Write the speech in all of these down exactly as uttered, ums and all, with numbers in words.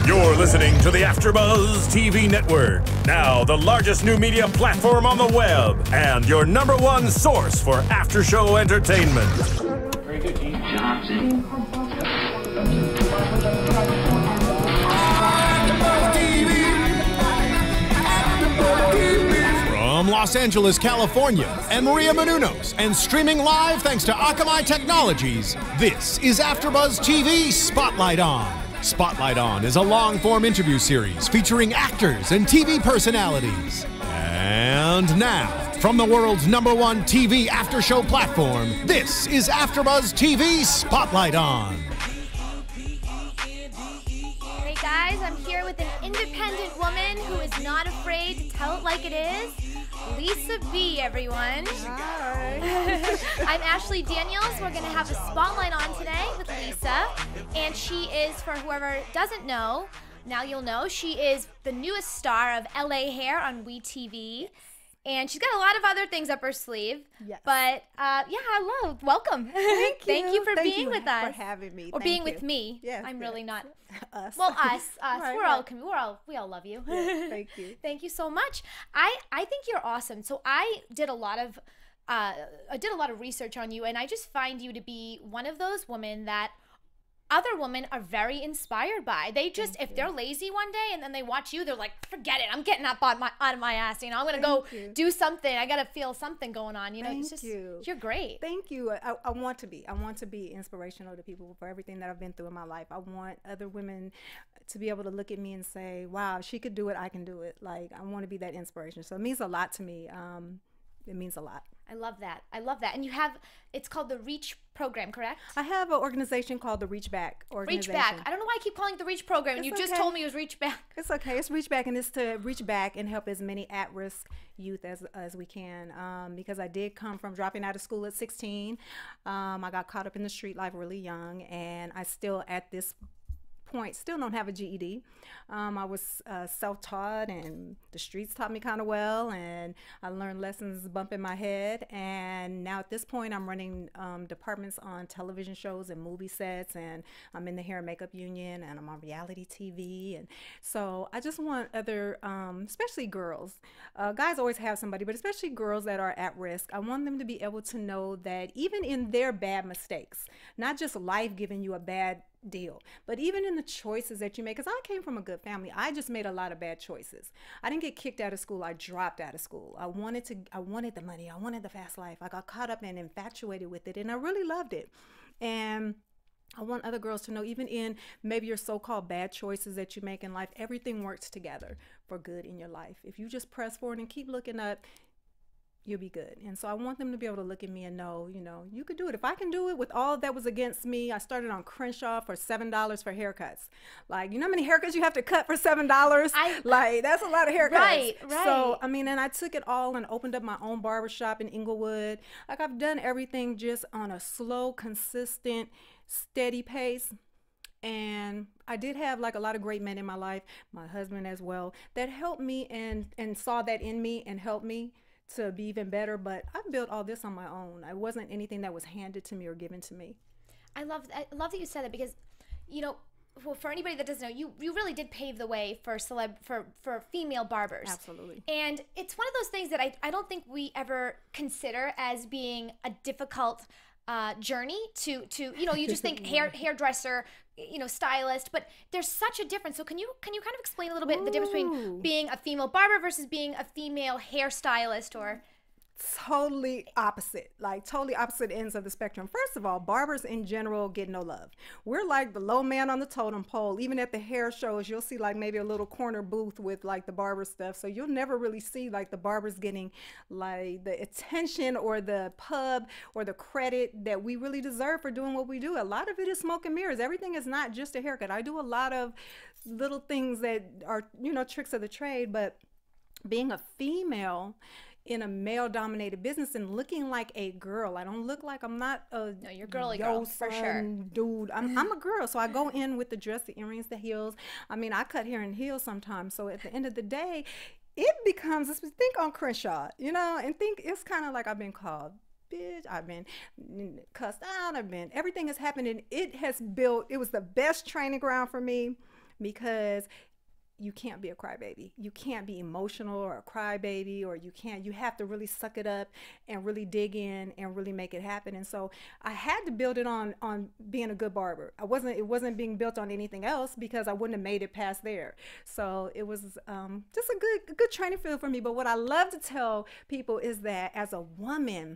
You're listening to the AfterBuzz T V network, now the largest new media platform on the web, and your number one source for after-show entertainment. Very good, Gene Johnson. From Los Angeles, California, and Maria Menounos, and streaming live thanks to Akamai Technologies, this is AfterBuzz T V Spotlight On. Spotlight On is a long-form interview series featuring actors and T V personalities. And now, from the world's number one T V after-show platform, this is AfterBuzz T V Spotlight On. Hey guys, I'm here with an independent woman who is not afraid to tell it like it is. Lisa B, everyone. Hi. I'm Ashley Daniels. We're going to have a spotlight on today with Lisa. And she is, for whoever doesn't know, now you'll know, she is the newest star of L A Hair on We T V. And she's got a lot of other things up her sleeve. Yes. But, uh, yeah, hello. Welcome. Thank you. Thank you for Thank being you with us. for having me. Or Thank being you. with me. Yes, I'm yes. really not. Us. Well, us. Us. Right, we're all, right. com- we're all, we all love you. Yes, thank you. Thank you so much. I, I think you're awesome. So I did a lot of, uh, I did a lot of research on you, and I just find you to be one of those women that other women are very inspired by. They just, Thank if you. they're lazy one day and then they watch you, they're like, forget it. I'm getting up on my, out of my ass. You know, I'm going to go Thank you. do something. I got to feel something going on. You know, Thank it's just, you. you're great. Thank you. I, I want to be. I want to be inspirational to people for everything that I've been through in my life. I want other women to be able to look at me and say, wow, if she could do it, I can do it. Like, I want to be that inspiration. So it means a lot to me. Um, it means a lot. I love that. I love that. And you have, it's called the REACH program, correct? I have an organization called the Reach Back Reach organization. Back. I don't know why I keep calling it the REACH program, and It's you just okay. told me it was Reach Back. It's okay. It's Reach Back, and it's to reach back and help as many at-risk youth as as we can. Um, because I did come from dropping out of school at sixteen. Um, I got caught up in the street life really young, and I still at this point still don't have a G E D. Um, I was uh, self-taught, and the streets taught me kind of well, and I learned lessons bumping my head. And now at this point, I'm running um, departments on television shows and movie sets, and I'm in the hair and makeup union, and I'm on reality T V. And so I just want other, um, especially girls, uh, guys always have somebody, but especially girls that are at risk, I want them to be able to know that even in their bad mistakes, not just life giving you a bad deal, but even in the choices that you make, because I came from a good family, I just made a lot of bad choices. I didn't get kicked out of school. I dropped out of school. I wanted to, I wanted the money. I wanted the fast life. I got caught up and infatuated with it, and I really loved it. And I want other girls to know, even in maybe your so-called bad choices that you make in life, everything works together for good in your life. If you just press forward and keep looking up, you'll be good. And so I want them to be able to look at me and know, you know, you could do it. If I can do it with all that was against me, I started on Crenshaw for seven dollars for haircuts. Like, you know how many haircuts you have to cut for seven dollars? I- Like, that's a lot of haircuts. Right, right. So, I mean, and I took it all and opened up my own barbershop in Inglewood. Like, I've done everything just on a slow, consistent, steady pace. And I did have like a lot of great men in my life, my husband as well, that helped me and, and saw that in me and helped me to be even better. But I built all this on my own. It wasn't anything that was handed to me or given to me. I love I love that you said that, because, you know, well, for anybody that doesn't know, you you really did pave the way for celeb for for female barbers. Absolutely. And it's one of those things that I I don't think we ever consider as being a difficult uh, journey to to you know, you just think hair hairdresser, you know, stylist, but there's such a difference. So can you can you kind of explain a little bit the difference between Ooh. being a female barber versus being a female hairstylist? Or Totally opposite, like totally opposite ends of the spectrum. First of all, barbers in general get no love. We're like the low man on the totem pole. Even at the hair shows, you'll see like maybe a little corner booth with like the barber stuff. So you'll never really see like the barbers getting like the attention or the pub or the credit that we really deserve for doing what we do. A lot of it is smoke and mirrors. Everything is not just a haircut. I do a lot of little things that are, you know, tricks of the trade, but being a female in a male-dominated business and looking like a girl. I don't look like, I'm not a No, you're girly girl, for sure. son dude. I'm, I'm a girl, so I go in with the dress, the earrings, the heels. I mean, I cut hair in heels sometimes. So at the end of the day, it becomes, think on Crenshaw, you know, and think it's kind of like I've been called bitch, I've been cussed out, I've been, everything has happened, and it has built, it was the best training ground for me. because you can't be a crybaby. You can't be emotional or a crybaby, or you can't, you have to really suck it up and really dig in and really make it happen. And so I had to build it on, on being a good barber. I wasn't, it wasn't being built on anything else because I wouldn't have made it past there. So it was um, just a good, a good training field for me. But what I love to tell people is that as a woman,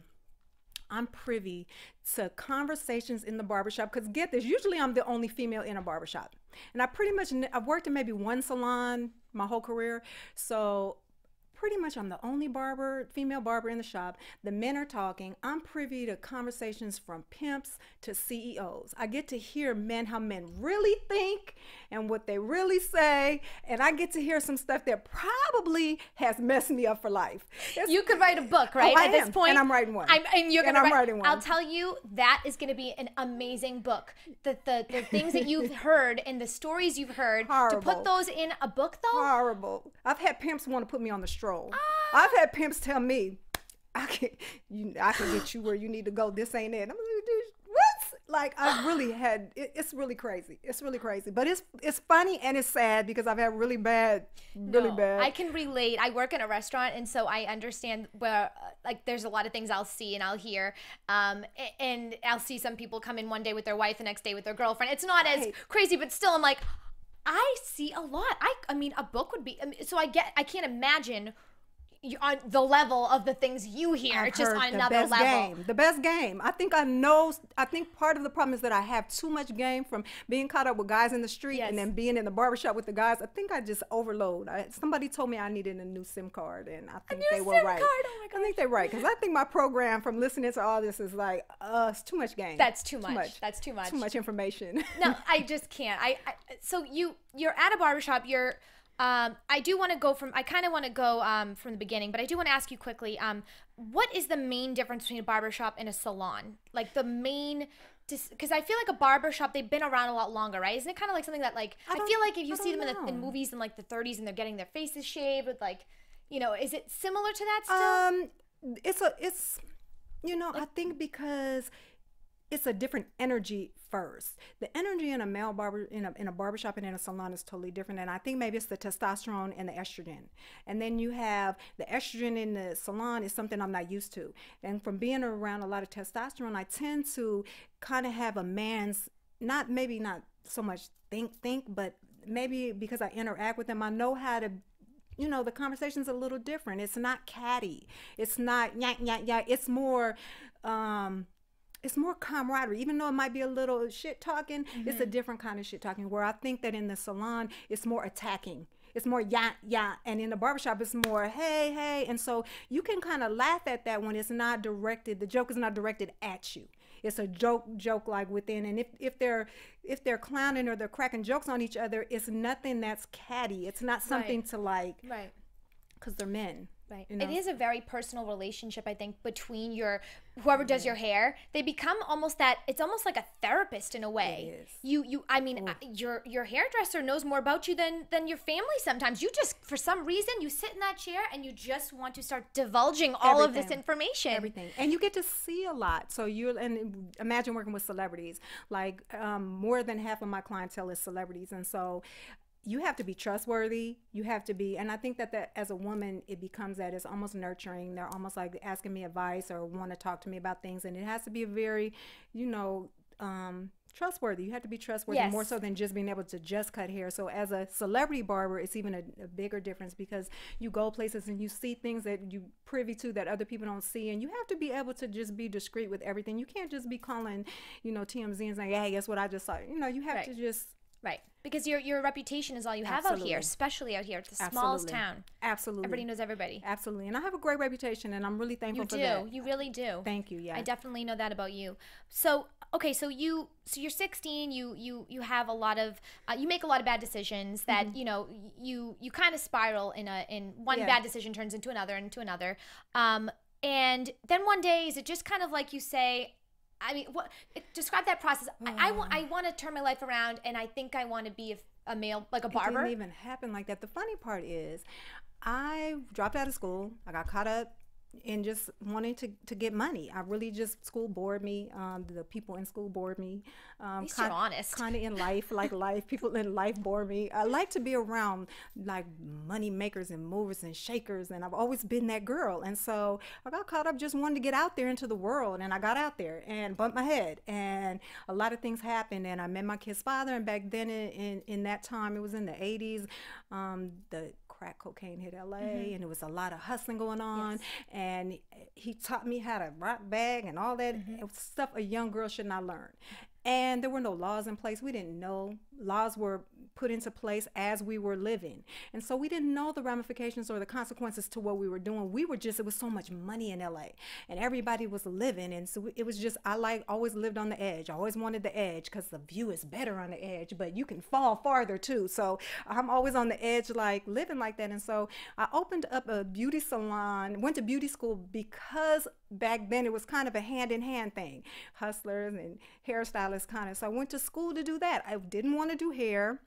I'm privy to conversations in the barbershop, because get this, usually I'm the only female in a barbershop. And I pretty much, I've worked in maybe one salon my whole career. So pretty much I'm the only barber, female barber in the shop. The men are talking. I'm privy to conversations from pimps to C E Os. I get to hear men, how men really think and what they really say. And I get to hear some stuff that probably has messed me up for life. It's, you could write a book, right? Oh, I At this am, point, and I'm writing one. I'm, and you're and gonna I'm write, writing one. I'll tell you, that is going to be an amazing book. The, the the things that you've heard and the stories you've heard, Horrible. to put those in a book, though. Horrible. I've had pimps want to put me on the stroll. Ah. I've had pimps tell me, I can, you, I can get you where you need to go. This ain't it. I'm like, dude, what? Like, I really had, it, it's really crazy. It's really crazy. But it's it's funny and it's sad because I've had really bad, really No, bad. I can relate. I work in a restaurant, and so I understand where, uh, like, there's a lot of things I'll see and I'll hear. Um, a- and I'll see some people come in one day with their wife, the next day with their girlfriend. It's not as Right. crazy, but still, I'm like, I see a lot. I, I mean, a book would be. I mean, so I get. I can't imagine you, on the level of the things you hear. I've It's just heard on the another best level. game. The best game. I think I know. I think part of the problem is that I have too much game from being caught up with guys in the street Yes. and then being in the barbershop with the guys. I think I just overload. I, somebody told me I needed a new SIM card, and I think new they were SIM right. card? Oh my I think they're right, because I think my program from listening to all this is like, uh, it's too much game. That's too much. That's too much. Too much information. No, I just can't. I, I so you you're at a barbershop. You're um I do want to go from I kind of want to go um from the beginning, but I do want to ask you quickly, um what is the main difference between a barbershop and a salon? Like the main, because I feel like a barbershop, they've been around a lot longer, right? Isn't it kind of like something that, like, I, I don't- feel like if you I see them in, don't the, in know. movies in like the thirties and they're getting their faces shaved with, like, you know, is it similar to that still? Um, it's a, it's, you know, I think because it's a different energy first. The energy in a male barber, in a, in a barbershop and in a salon is totally different. And I think maybe it's the testosterone and the estrogen. And then you have the estrogen in the salon is something I'm not used to. And from being around a lot of testosterone, I tend to kind of have a man's, not maybe not so much think, think, but maybe because I interact with them, I know how to, you know, the conversation's a little different. It's not catty. It's not yak, yak, yak. It's more, um, it's more camaraderie. Even though it might be a little shit talking, mm-hmm. It's a different kind of shit talking, where I think that in the salon, it's more attacking. It's more yeah, yeah. And in the barbershop, it's more hey, hey. And so you can kind of laugh at that when it's not directed. The joke is not directed at you. It's a joke, joke like within. And if, if they're if they're clowning or they're cracking jokes on each other, it's nothing that's catty. It's not something Right. to like, Right. because they're men. Right. You know? It is a very personal relationship, I think, between your whoever does your hair. They become almost that. It's almost like a therapist in a way. It is. You you. I mean, uh, your your hairdresser knows more about you than than your family. Sometimes you just, for some reason, you sit in that chair and you just want to start divulging all of this Everything. information. Everything. And you get to see a lot. So you and imagine working with celebrities. Like um, more than half of my clientele is celebrities, and so you have to be trustworthy. You have to be, and I think that, that as a woman, it becomes that it's almost nurturing. They're almost like asking me advice or want to talk to me about things, and it has to be a very, you know, um, trustworthy. You have to be trustworthy, Yes. more so than just being able to just cut hair. So as a celebrity barber, it's even a, a bigger difference, because you go places and you see things that you privy to that other people don't see, and you have to be able to just be discreet with everything. You can't just be calling, you know, T M Z and saying, hey, guess what I just saw. You know, you have Right. to just Right. Because your your reputation is all you have out Absolutely. here, especially out here. It's the smallest Absolutely. town. Absolutely. Everybody knows everybody. Absolutely. And I have a great reputation, and I'm really thankful You for do. that. You really do. Thank you. Yeah. I definitely know that about you. So, okay, so you so you're sixteen, you you you have a lot of uh, you make a lot of bad decisions that, Mm-hmm. you know, you you kind of spiral in a in one Yeah. bad decision turns into another into another. Um and then one day, is it just kind of like you say, I mean, what describe that process. I I, wa- I want to turn my life around, and I think I want to be a, a male, like a barber. It didn't even happen like that. The funny part is, I dropped out of school. I got caught up, and just wanting to, to get money. I really just, school bored me. Um, the people in school bored me. Um, At least you're honest. Kind of in life, like life, people in life bore me. I like to be around like money makers and movers and shakers, and I've always been that girl. And so I got caught up just wanting to get out there into the world, and I got out there and bumped my head, and a lot of things happened, and I met my kid's father. And back then, in in, in that time, it was in the eighties. Um, the crack cocaine hit L A, mm-hmm. and there was a lot of hustling going on, yes. and he taught me how to rock bag and all that mm-hmm. stuff a young girl should not learn. And there were no laws in place. We didn't know. Laws were put into place as we were living. And so we didn't know the ramifications or the consequences to what we were doing. We were just, it was so much money in L A, and everybody was living. And so it was just, I like always lived on the edge. I always wanted the edge because the view is better on the edge, but you can fall farther too. So I'm always on the edge, like living like that. And so I opened up a beauty salon, went to beauty school because back then it was kind of a hand in hand thing. Hustlers and hairstylists kind of. So I went to school to do that. I didn't want to do hair.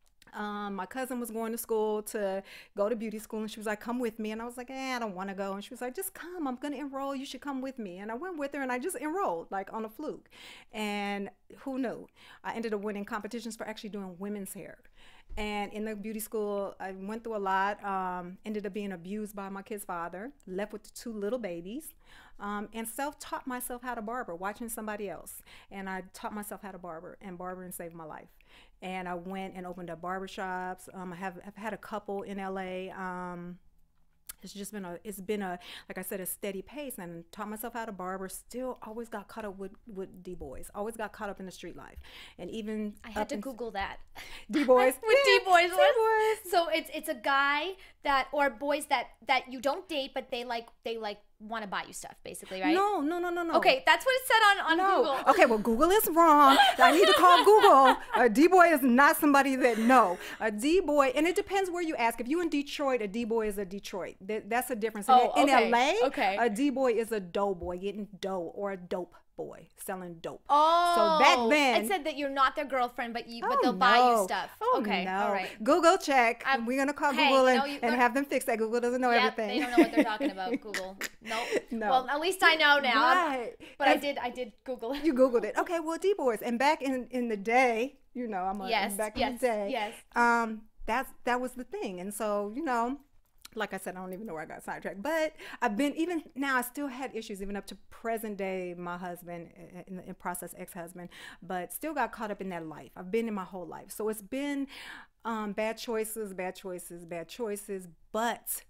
Um, my cousin was going to school to go to beauty school, and she was like, come with me. And I was like, eh, I don't want to go. And she was like, just come, I'm going to enroll. You should come with me. And I went with her, and I just enrolled like on a fluke. And who knew? I ended up winning competitions for actually doing women's hair. And in the beauty school, I went through a lot, um, ended up being abused by my kid's father, left with two little babies, um, and self-taught myself how to barber, watching somebody else. And I taught myself how to barber, and barbering saved my life. And I went and opened up barbershops. Um, I have I've had a couple in L A. Um, It's just been a, it's been a, like I said, a steady pace, and taught myself how to barber. Still always got caught up with, with D-boys. Always got caught up in the street life. And even I had to Google that. D-boys. With yeah, D-boys. D-boys. So it's it's a guy that, or boys that, that you don't date, but they like, they like want to buy you stuff, basically, right? No, no, no, no, no. Okay, that's what it said on, on no. Google. Okay, well, Google is wrong. I need to call Google. A D-boy is not somebody that, no. A D-boy, and it depends where you ask. If you're in Detroit, a D-boy is a Detroit. That, that's a difference. In, Oh, in okay. L A, Okay. a D-boy is a dough boy, getting dough, or a dope boy, selling dope. Oh, so back then, it said that you're not their girlfriend, but you, but oh, they'll no. buy you stuff. Oh, okay, no. all right. Google check. Um, We're gonna call hey, Google you and, know, you and learn- have them fix that. Google doesn't know Yep, everything. they don't know what they're talking about. Google. Nope. No. Well, at least I know now. Right. But I And did. I did Google it. You Googled it. Okay. Well, D-boys, and back in in the day, you know, I'm a, Yes, back yes, in the day. yes. Um, that's that was the thing, and so you know. Like I said, I don't even know where I got sidetracked. But I've been, even now, I still had issues, even up to present day, my husband, in, in process ex-husband, but still got caught up in that life. I've been in my whole life. So it's been um, bad choices, bad choices, bad choices. But,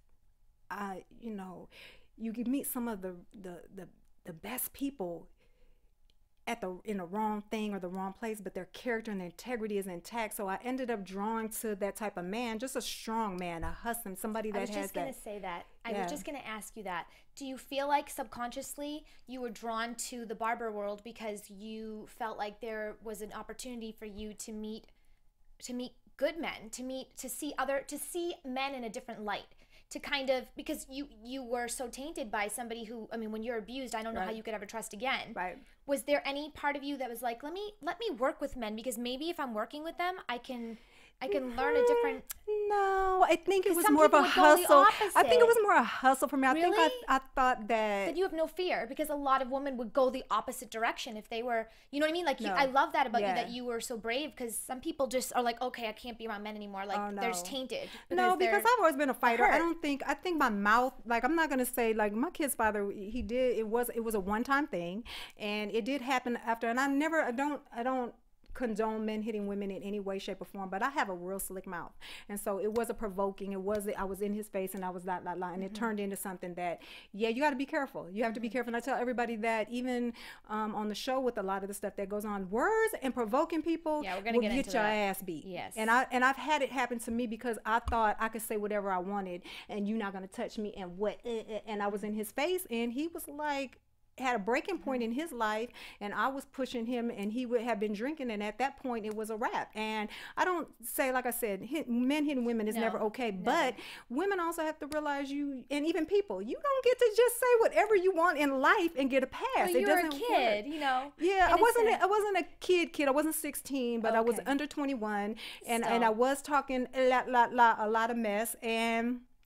I, you know, you can meet some of the, the, the, the best people at the in the wrong thing or the wrong place, but their character and their integrity is intact. So I ended up drawing to that type of man, just a strong man, a hustler, somebody that I was has just gonna that. say that. I Yeah. was just gonna ask you that. Do you feel like subconsciously you were drawn to the barber world because you felt like there was an opportunity for you to meet, to meet good men, to meet, to see other, to see men in a different light? To kind of, because you you were so tainted by somebody who, I mean, when you're abused, I don't know how Right. you could ever trust again. Right. Was there any part of you that was like, let me let me work with men, because maybe if I'm working with them, I can I can learn a different. No, I think it 'Cause was some more of a people would go the hustle. I think it was opposite. more a hustle for me. I think I, Really? I thought that. That you have no fear, because a lot of women would go the opposite direction if they were, you know what I mean? Like, you, No. I love that about Yeah. you, that you were so brave, because some people just are like, okay, I can't be around men anymore. Like, Oh, they're just no. tainted. No, they're- because I've always been a fighter. I hurt. don't think I think my mouth, like, I'm not gonna say, like, my kid's father, he did, it was it was a one-time thing, and it did happen after. And I never, I don't, I don't condone men hitting women in any way, shape, or form, but I have a real slick mouth, and so it was a provoking. It was, I was in his face, and I was not, not lying, and it turned into something that, yeah, you got to be careful. You have to be careful. And I tell everybody that, even um, on the show, with a lot of the stuff that goes on, words and provoking people Yeah, we're gonna will get get into your that. ass beat. Yes. And I and I've had it happen to me because I thought I could say whatever I wanted, and you're not gonna touch me, and what? eh, eh, And I was in his face, and he was like, had a breaking point in his life, and I was pushing him, and he would have been drinking, and at that point it was a wrap. And I don't say, like I said, hit, men hitting women is No, never okay, never. but women also have to realize, you, and even people, you don't get to just say whatever you want in life and get a pass. Well, It you were a doesn't kid, work. you know. Yeah, I wasn't. innocent. A, I wasn't a kid. Kid. I wasn't sixteen, but I was Okay. under twenty-one, and Still. and I was talking a lot, lot, lot, a lot of mess, and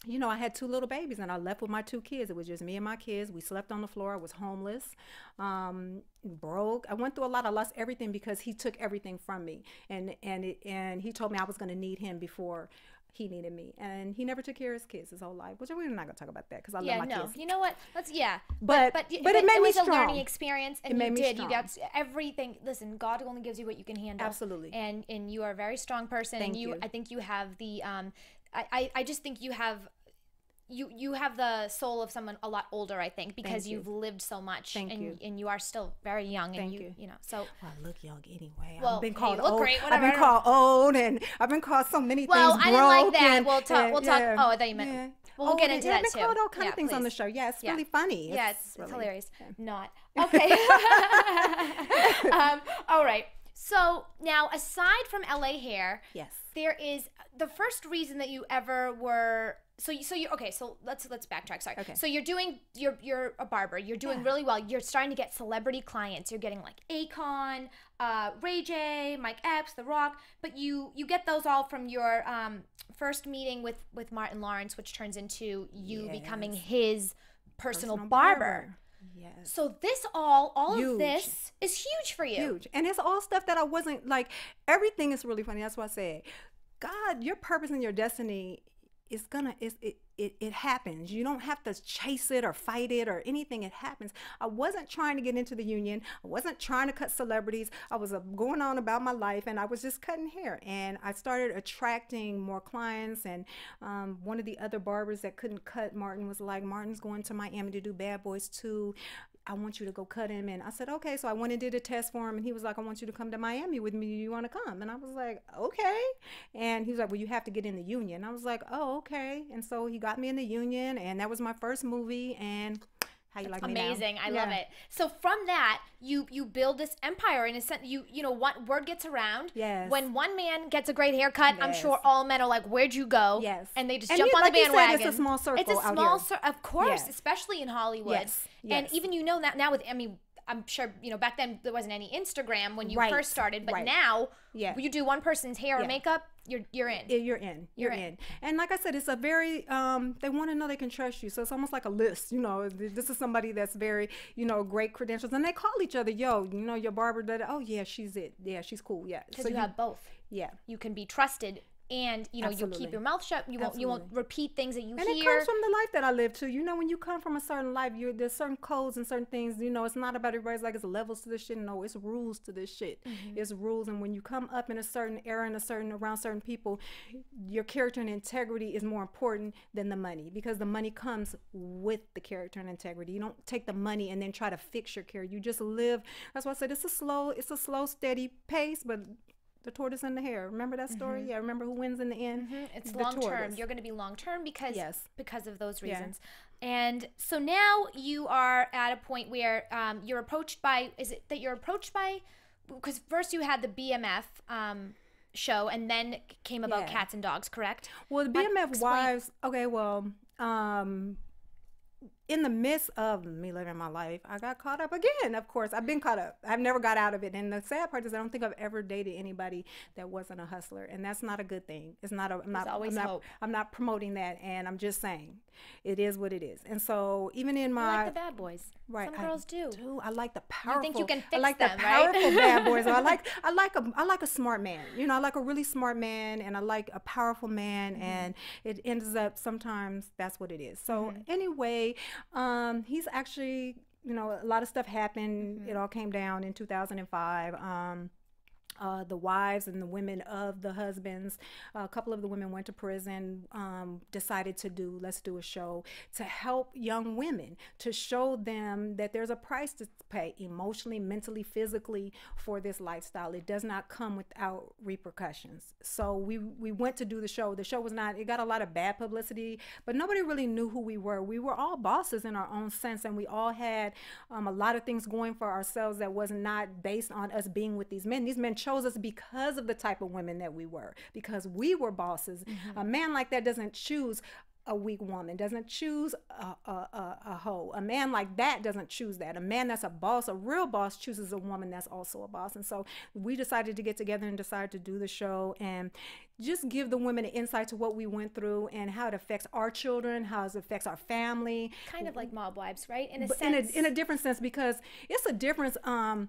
you know, I had two little babies and I left with my two kids. It was just me and my kids. We slept on the floor. I was homeless, um, broke. I went through a lot. I lost everything because he took everything from me. And, and, it, and he told me I was going to need him before he needed me. And he never took care of his kids his whole life, which we're not going to talk about that because I yeah, love my no. kids. You know what? Let's, yeah. But, but, but, but it made it me was strong. a learning experience, and It made you me did. You strong. got everything. Listen, God only gives you what you can handle. Absolutely. And and you are a very strong person. Thank and you, you. I think you have the, um, I, I, I just think you have, you you have the soul of someone a lot older, I think, because Thank you. you've lived so much. Thank and you. and you are still very young. Thank and you, you. you know, so. Well, I look young anyway. Well, I've been hey, called you look old. great, I've whatever. been called old, and I've been called so many Well, things. I didn't like broke that. and- We'll talk. and- We'll talk. yeah. Oh, I thought you meant. Yeah. Well, we'll Oh, get they- into yeah, that I've too. been called all kind Yeah, of things on please. the show. Yeah, it's Yeah. really funny. Yeah, it's, it's really- hilarious. yeah. Not. Okay. um, all right. So now, aside from L A Hair, Yes. there is the first reason that you ever were. So you, so you okay. So let's let's backtrack. Sorry. Okay. So you're doing you're you're a barber. You're doing Yeah. really well. You're starting to get celebrity clients. You're getting like Akon, uh, Ray J, Mike Epps, The Rock. But you you get those all from your um, first meeting with with Martin Lawrence, which turns into you Yes. becoming his personal, Personal barber. Yes. So this all all Huge. of this is huge for you. Huge. And it's all stuff that I wasn't like, everything is really funny. That's why I said, God, your purpose and your destiny is gonna, is it, it, it happens. You don't have to chase it or fight it or anything. It happens. I wasn't trying to get into the union. I wasn't trying to cut celebrities. I was uh, going on about my life and I was just cutting hair. And I started attracting more clients. And um, one of the other barbers that couldn't cut Martin was like, Martin's going to Miami to do Bad Boys two. I want you to go cut him. And I said, okay. So I went and did a test for him. And he was like, I want you to come to Miami with me. Do you want to come? And I was like, okay. And he was like, well, you have to get in the union. I was like, oh, okay. And so he got me in the union. And that was my first movie. And how you like me now? Amazing. I Yeah. love it. So from that, you you build this empire in a sense. You you know what word gets around. Yes. When one man gets a great haircut, I'm Yes. sure all men are like, "Where'd you go?" Yes. And they just And jump you- on like the you said, bandwagon. it's a small circle It's a out small here. circle, of course, Yes. especially in Hollywood. Yes. And Yes. even you know that now with I mean. I'm sure, you know, back then there wasn't any Instagram when you Right. first started, but Right. now Yeah. you do one person's hair or Yeah. makeup, you're you're in. Yeah, you're in. You're, You're in. in. And like I said, it's a very, um, they want to know they can trust you. So it's almost like a list, you know, this is somebody that's very, you know, great credentials. And they call each other, yo, you know, your barber, that, oh, yeah, she's it. Yeah, she's cool. Yeah. Because So you have both. yeah. You can be trusted, and you know you'll Absolutely. keep your mouth shut. You won't you won't Absolutely. repeat things that you And hear. it comes from the life that I live too. You know, when you come from a certain life, you there's certain codes and certain things. You know, it's not about everybody's like it's levels to this shit. No, it's rules to this shit. Mm-hmm. It's rules. And when you come up in a certain era and a certain around certain people, your character and integrity is more important than the money because the money comes with the character and integrity. You don't take the money and then try to fix your character. You just live. That's why I said it's a slow, it's a slow, steady pace, but. The tortoise and the hare. Remember that story? Mm-hmm. Yeah. Remember who wins in the end? It's The long term. tortoise. You're going to be long term because Yes. because of those Yeah. reasons. And so now you are at a point where um, you're approached by. Is it that you're approached by? Because first you had the B M F um, show, and then came about Yeah. Cats and Dogs. Correct? Well, the B M F Explain. Wives. Okay, well, um, in the midst of me living my life, I got caught up again. Of course, I've been caught up. I've never got out of it. And the sad part is, I don't think I've ever dated anybody that wasn't a hustler, and that's not a good thing. It's not. A, I'm not. always I'm not, hope. I'm not promoting that, and I'm just saying, it is what it is. And so, even in I my like the bad boys. Right, Some girls I do. I like the powerful. think you can I fix like them, the right? powerful bad boys. I like I like a I like a smart man. You know, I like a really smart man, and I like a powerful man. Mm-hmm. And it ends up sometimes that's what it is. So Mm-hmm. anyway, um, he's actually, you know, a lot of stuff happened. Mm-hmm. It all came down in two thousand five. Um, Uh, the wives and the women of the husbands, uh, a couple of the women went to prison, um, decided to do, let's do a show to help young women, to show them that there's a price to pay emotionally, mentally, physically for this lifestyle. It does not come without repercussions. So we, we went to do the show. The show was not, it got a lot of bad publicity, but nobody really knew who we were. We were all bosses in our own sense, and we all had um, a lot of things going for ourselves that was not based on us being with these men. These men chose us because of the type of women that we were, because we were bosses. A man like that doesn't choose a weak woman, doesn't choose a, a, a, a hoe. A man like that doesn't choose that. A man that's a boss, a real boss, chooses a woman that's also a boss. And so we decided to get together and decided to do the show and just give the women an insight to what we went through and how it affects our children, how it affects our family. Kind of like Mob Wives, right? In a But sense. in a, in a different sense, because it's a difference. Um,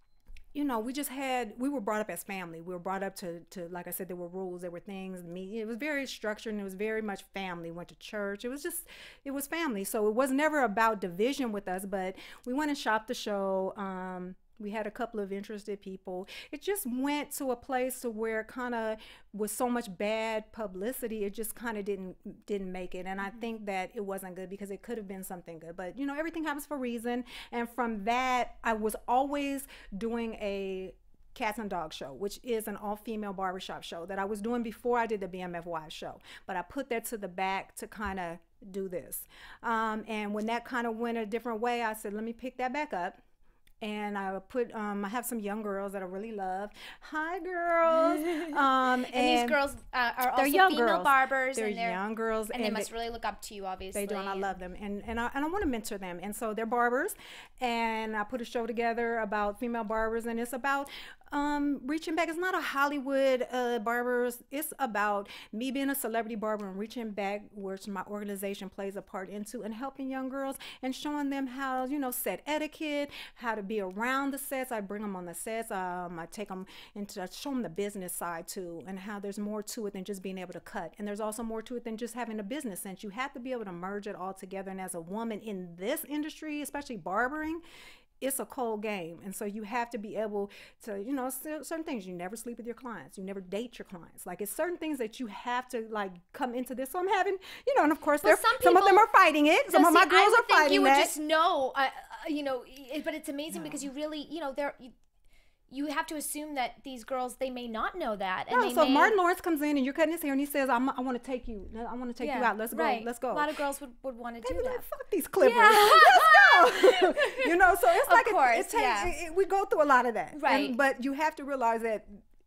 you know, we just had, we were brought up as family. We were brought up to, to, like I said, there were rules, there were things, me, it was very structured and it was very much family. Went to church. It was just, it was family. So it was never about division with us, but we went and shopped the show. Um, we had a couple of interested people. It just went to a place to where it kind of was so much bad publicity. It just kind of didn't didn't make it. And I think that it wasn't good because it could have been something good. But, you know, everything happens for a reason. And from that, I was always doing a Cats and Dogs show, which is an all-female barbershop show that I was doing before I did the B M F Wives show. But I put that to the back to kind of do this. Um, and when that kind of went a different way, I said, let me pick that back up. And I would put, um, I have some young girls that I really love. Hi, girls. Um, and, and these girls uh, are also they're young female girls. barbers. They're, and they're young girls. And, and they they- must really look up to you, obviously. They do, and I and- love them. And and I, and I want to mentor them. And so they're barbers. And I put a show together about female barbers. And it's about um, reaching back. It's not a Hollywood uh, barbers. It's about me being a celebrity barber and reaching back, which my organization plays a part into, and helping young girls and showing them how, you know, set etiquette, how to be around the sets. I bring them on the sets. Um, I take them into, I show them the business side too, and how there's more to it than just being able to cut. And there's also more to it than just having a business sense. You have to be able to merge it all together. And as a woman in this industry, especially barbering, it's a cold game. And so you have to be able to, you know, certain things. You never sleep with your clients. You never date your clients. Like, it's certain things that you have to, like, come into this. So I'm having, you know, and of course, Well, there some some of them people- are fighting it. Some No, of my see, girls I would are think fighting you would that. just know, uh, uh, you know, it, but it's amazing because you really, you know, they're, you, you have to assume that these girls, they may not know that. And No, they so may, if Martin Lawrence comes in and you're cutting his hair and he says, I'm, I want to take you, I want to take you Yeah, out. Let's go. right. Let's go. A lot of girls would, would want to They do be that. like, fuck these clippers. Yeah. Let's go. You know, so it's Of like, it- course, it, takes, yeah. it, it- we go through a lot of that. Right. And, but you have to realize that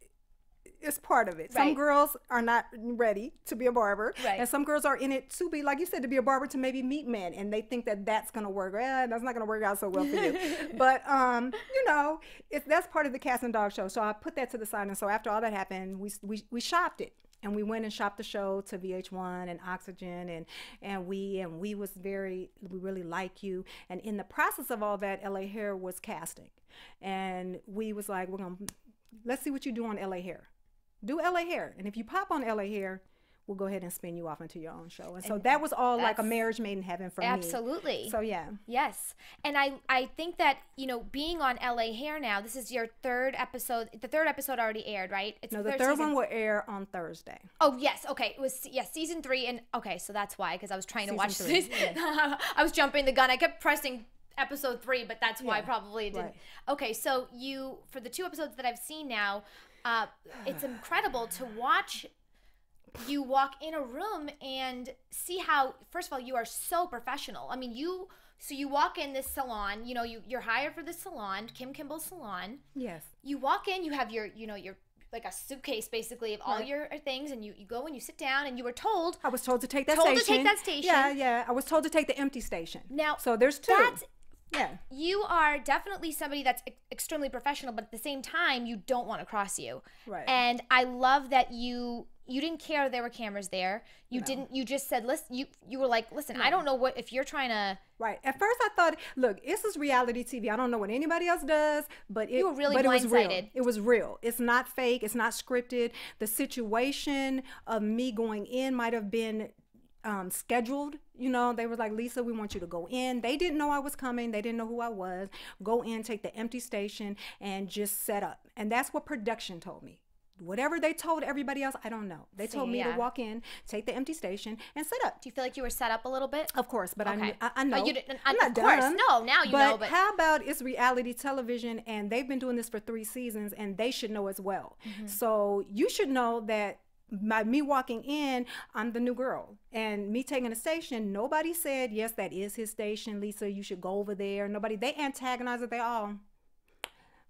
it's part of it. Some Right. girls are not ready to be a barber. Right. And some girls are in it to be, like you said, to be a barber, to maybe meet men. And they think that that's going to work. Eh, that's not going to work out so well for you. But, um, you know, it, that's part of the Cats and Dog show. So I put that to the side. And so after all that happened, we, we, we shopped it. And we went and shopped the show to V H one and Oxygen, and and we and we was very, we really like you. And in the process of all that, L A Hair was casting, and we was like, we're gonna, let's see what you do on L A Hair. Do L A Hair, and if you pop on L A Hair, we'll go ahead and spin you off into your own show. And so And that was all like a that's- marriage made in heaven for me. Absolutely. So yeah. Yes. And I, I think that, you know, being on L A Hair now, this is your third episode. The third episode already aired, right? It's No, the third season. one will air on Thursday. Oh, yes. Okay. It was, yes, season three. And okay, so that's why, because I was trying to Season watch three, this. I was jumping the gun. I kept pressing episode three, but that's why Yeah, probably it didn't. right. Okay. So you, for the two episodes that I've seen now, uh, it's incredible to watch you walk in a room and see how, first of all, you are so professional. I mean, you, so you walk in this salon, you know, you, you're hired for this salon, Kim Kimball Salon. Yes. You walk in, you have your, you know, your, like a suitcase basically of all Right. your things, and you, you go and you sit down, and you were told, I was told to take that Told to station. take that station. Yeah, yeah. I was told to take the empty station. Now, so there's two. that's, yeah. you are definitely somebody that's e- extremely professional, but at the same time, you don't want to cross you. Right. And I love that you you didn't care there were cameras there. You didn't. You just said, listen. You you were like, listen. I don't know what if you're trying to. Right. At first, I thought, look, this is reality T V. I don't know what anybody else does, but it, You were really but it was real. blindsided. It was real. It's not fake. It's not scripted. The situation of me going in might have been um, scheduled. You know, they were like, Lisa, we want you to go in. They didn't know I was coming. They didn't know who I was. Go in, take the empty station, and just set up. And that's what production told me. Whatever they told everybody else, I don't know. They told See, me yeah. to walk in, take the empty station, and set up. Do you feel like you were set up a little bit? Of course, but I, Okay. knew, I, I Oh, know. you didn't- I'm of not course. done. No, now you but know, but- how about it's reality television, and they've been doing this for three seasons, and they should know as well. Mm-hmm. So you should know that by me walking in, I'm the new girl, and me taking a station. Nobody said, yes, that is his station, Lisa. You should go over there. Nobody. They antagonized it. They all.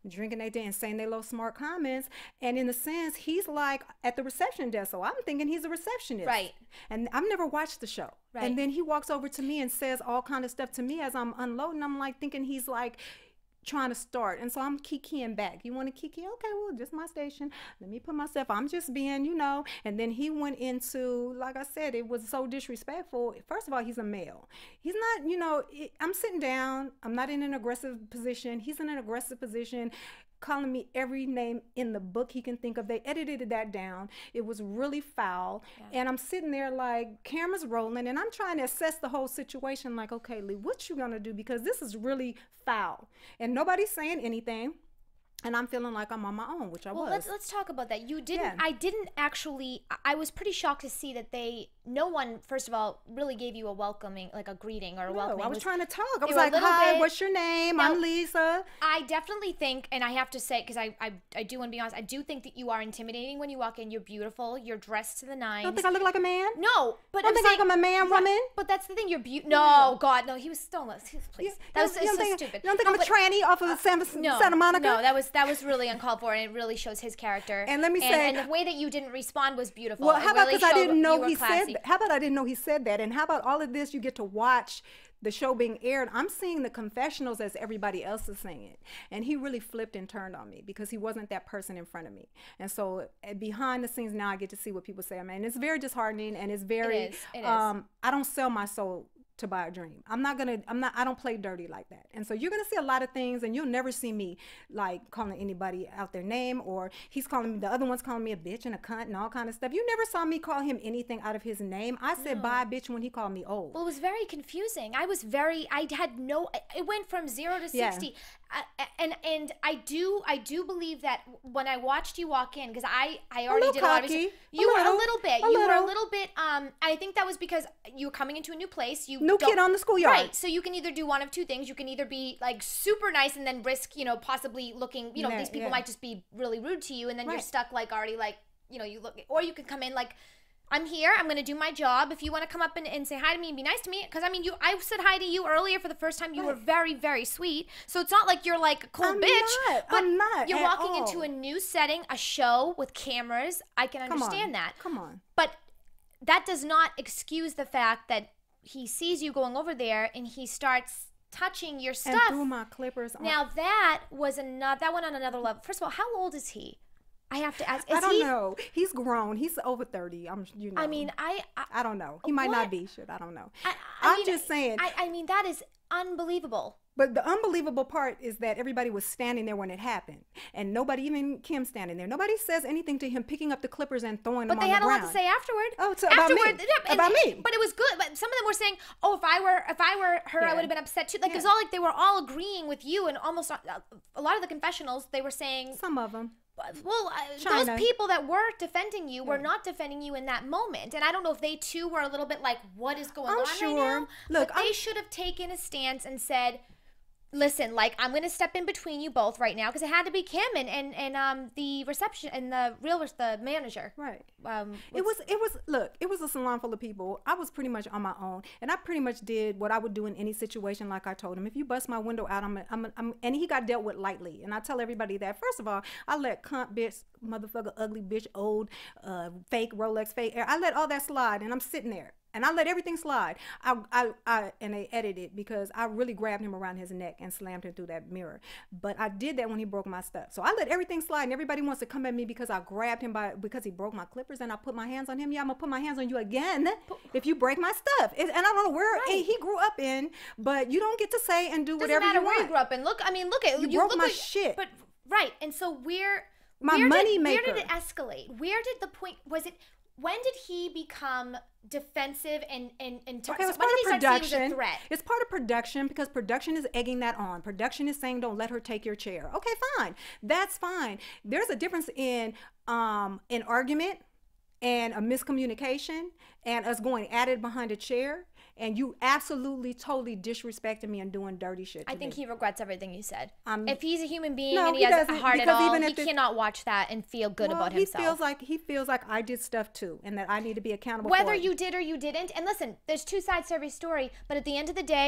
drinking their day and saying their little smart comments. And in a sense, he's like at the reception desk. So I'm thinking he's a receptionist. Right. And I've never watched the show. Right. And then he walks over to me and says all kind of stuff to me as I'm unloading. I'm like thinking he's like trying to start. And so I'm kikiing back. You want to kiki? Okay, well, just my station. Let me put myself, I'm just being, you know. And then he went into, like I said, it was so disrespectful. First of all, he's a male. He's not, you know, it, I'm sitting down. I'm not in an aggressive position. He's in an aggressive position, calling me every name in the book he can think of. They edited that down. It was really foul. Yeah. And I'm sitting there like, cameras rolling, and I'm trying to assess the whole situation like, okay, Lee, what you gonna do? Because this is really foul. And nobody's saying anything. And I'm feeling like I'm on my own, which I well, was. Well, let's, let's talk about that. You didn't, Yeah. I didn't actually, I was pretty shocked to see that they, no one, first of all, really gave you a welcoming, like a greeting or a No, welcoming. I was It trying to talk. I they was were a like, little hi, bit- what's your name? Now, I'm Lisa. I definitely think, and I have to say, because I, I, I do want to be honest, I do think that you are intimidating when you walk in. You're beautiful. You're dressed to the nines. You don't think I look like a man? No, but Don't I'm think saying, like I'm a man, Right, woman? But that's the thing. You're beautiful. No, God, no. He was still, please. You- that was you it's don't so think, stupid. You don't think No, I'm a but- tranny off of Santa, No, Santa Monica? no, that was that was really uncalled for, and it really shows his character. And let me say- and the way that you didn't respond was beautiful. Well, It how about really because I showed didn't you know were he classy. said that? How about I didn't know he said that? And how about all of this? You get to watch the show being aired. I'm seeing the confessionals as everybody else is seeing it. And he really flipped and turned on me because he wasn't that person in front of me. And so uh, behind the scenes now I get to see what people say. I mean, it's very disheartening, and it's very, It is, it is. um, I don't sell my soul to buy a dream. I'm not gonna, I'm not, I don't play dirty like that. And so you're gonna see a lot of things, and you'll never see me like calling anybody out their name, or he's calling me, the other one's calling me a bitch and a cunt and all kind of stuff. You never saw me call him anything out of his name. I said bye bitch when he called me old. Well, it was very confusing. I was very, I had no, it went from zero to Yeah. sixty. Uh, and and I do I do believe that when I watched you walk in, because I, I already little did a lot of cocky. research. A You were a little. little bit. A you were a little. little bit, um, I think that was because you were coming into a new place. You New don't- kid on the schoolyard. Right. So you can either do one of two things. You can either be like super nice and then risk, you know, possibly looking, you know, Yeah, these people yeah. might just be really rude to you, and then you're Right. stuck like already like, you know, you look, or you could come in like, I'm here. I'm going to do my job. If you want to come up and, and say hi to me and be nice to me, because I mean, you, I said hi to you earlier for the first time. You were Right. very, very sweet. So it's not like you're like a cold I'm bitch. not. But I'm not You're at walking all. into a new setting, a show with cameras. I can Come understand on. that. Come on. But that does not excuse the fact that he sees you going over there and he starts touching your And stuff. threw my clippers on. Now that was another. That went on another level. First of all, how old is he? I have to ask. Is I don't he, know. He's grown. He's over thirty. I'm, you know. I mean, I. I I don't know. He might What? not be. Shit, I don't know. I, I I'm mean, just saying. I, I mean, that is unbelievable. But the unbelievable part is that everybody was standing there when it happened, and nobody, even Kim, standing there. Nobody says anything to him picking up the clippers and throwing But them they on had the a ground. lot to say afterward. Oh, so about me. afterward, yeah, and- About me. But it was good. But some of them were saying, "Oh, if I were, if I were her, I Yeah. would have been upset too." Like it was Yeah. all like they were all agreeing with you, and almost uh, a lot of the confessionals they were saying, Some of them. "Well, uh, China. those people that were defending you were not defending you in that moment." And I don't know if they too were a little bit like, "What is going I'm on right sure. now?" Look, but they I'm- should have taken a stance and said, listen, like I'm gonna step in between you both right now, because it had to be Kim and and, and um the reception and the real the manager. Right. Um, It was, it was, look, it was a salon full of people. I was pretty much on my own, and I pretty much did what I would do in any situation. Like I told him, if you bust my window out, I'm, a, I'm, a, I'm, and he got dealt with lightly. And I tell everybody that, first of all, I let cunt, bitch, motherfucker, ugly bitch, old, uh, fake Rolex, fake air. I let all that slide, and I'm sitting there. And I let everything slide. I, I, I, and they edited because I really grabbed him around his neck and slammed him through that mirror. But I did that when he broke my stuff. So I let everything slide, and everybody wants to come at me because I grabbed him by because he broke my clippers, and I put my hands on him. Yeah, I'm gonna put my hands on you again if you break my stuff. It, and I don't know where Right. he grew up in, but you don't get to say and do doesn't whatever matter you where want. you grew up in. Look, I mean, look at You you broke look my what- shit. But right, and so where My where money did, maker. Where did it escalate? Where did the point? Was it? When did he become defensive and and and tar- Okay, so it's when part did of he start seeing production. the threat? It's part of production because production is egging that on. Production is saying, "Don't let her take your chair." Okay, fine, that's fine. There's a difference in um an argument and a miscommunication and us going at it behind a chair, and you absolutely totally disrespecting me and doing dirty shit to I think me. he regrets everything he said. Um, if he's a human being no, and he, he has a doesn't, heart at because all, even he if the- cannot watch that and feel good well, about he himself. feels like he feels like I did stuff too, and that I need to be accountable. Whether for it. you did or you didn't, and listen, there's two sides to every story, but at the end of the day,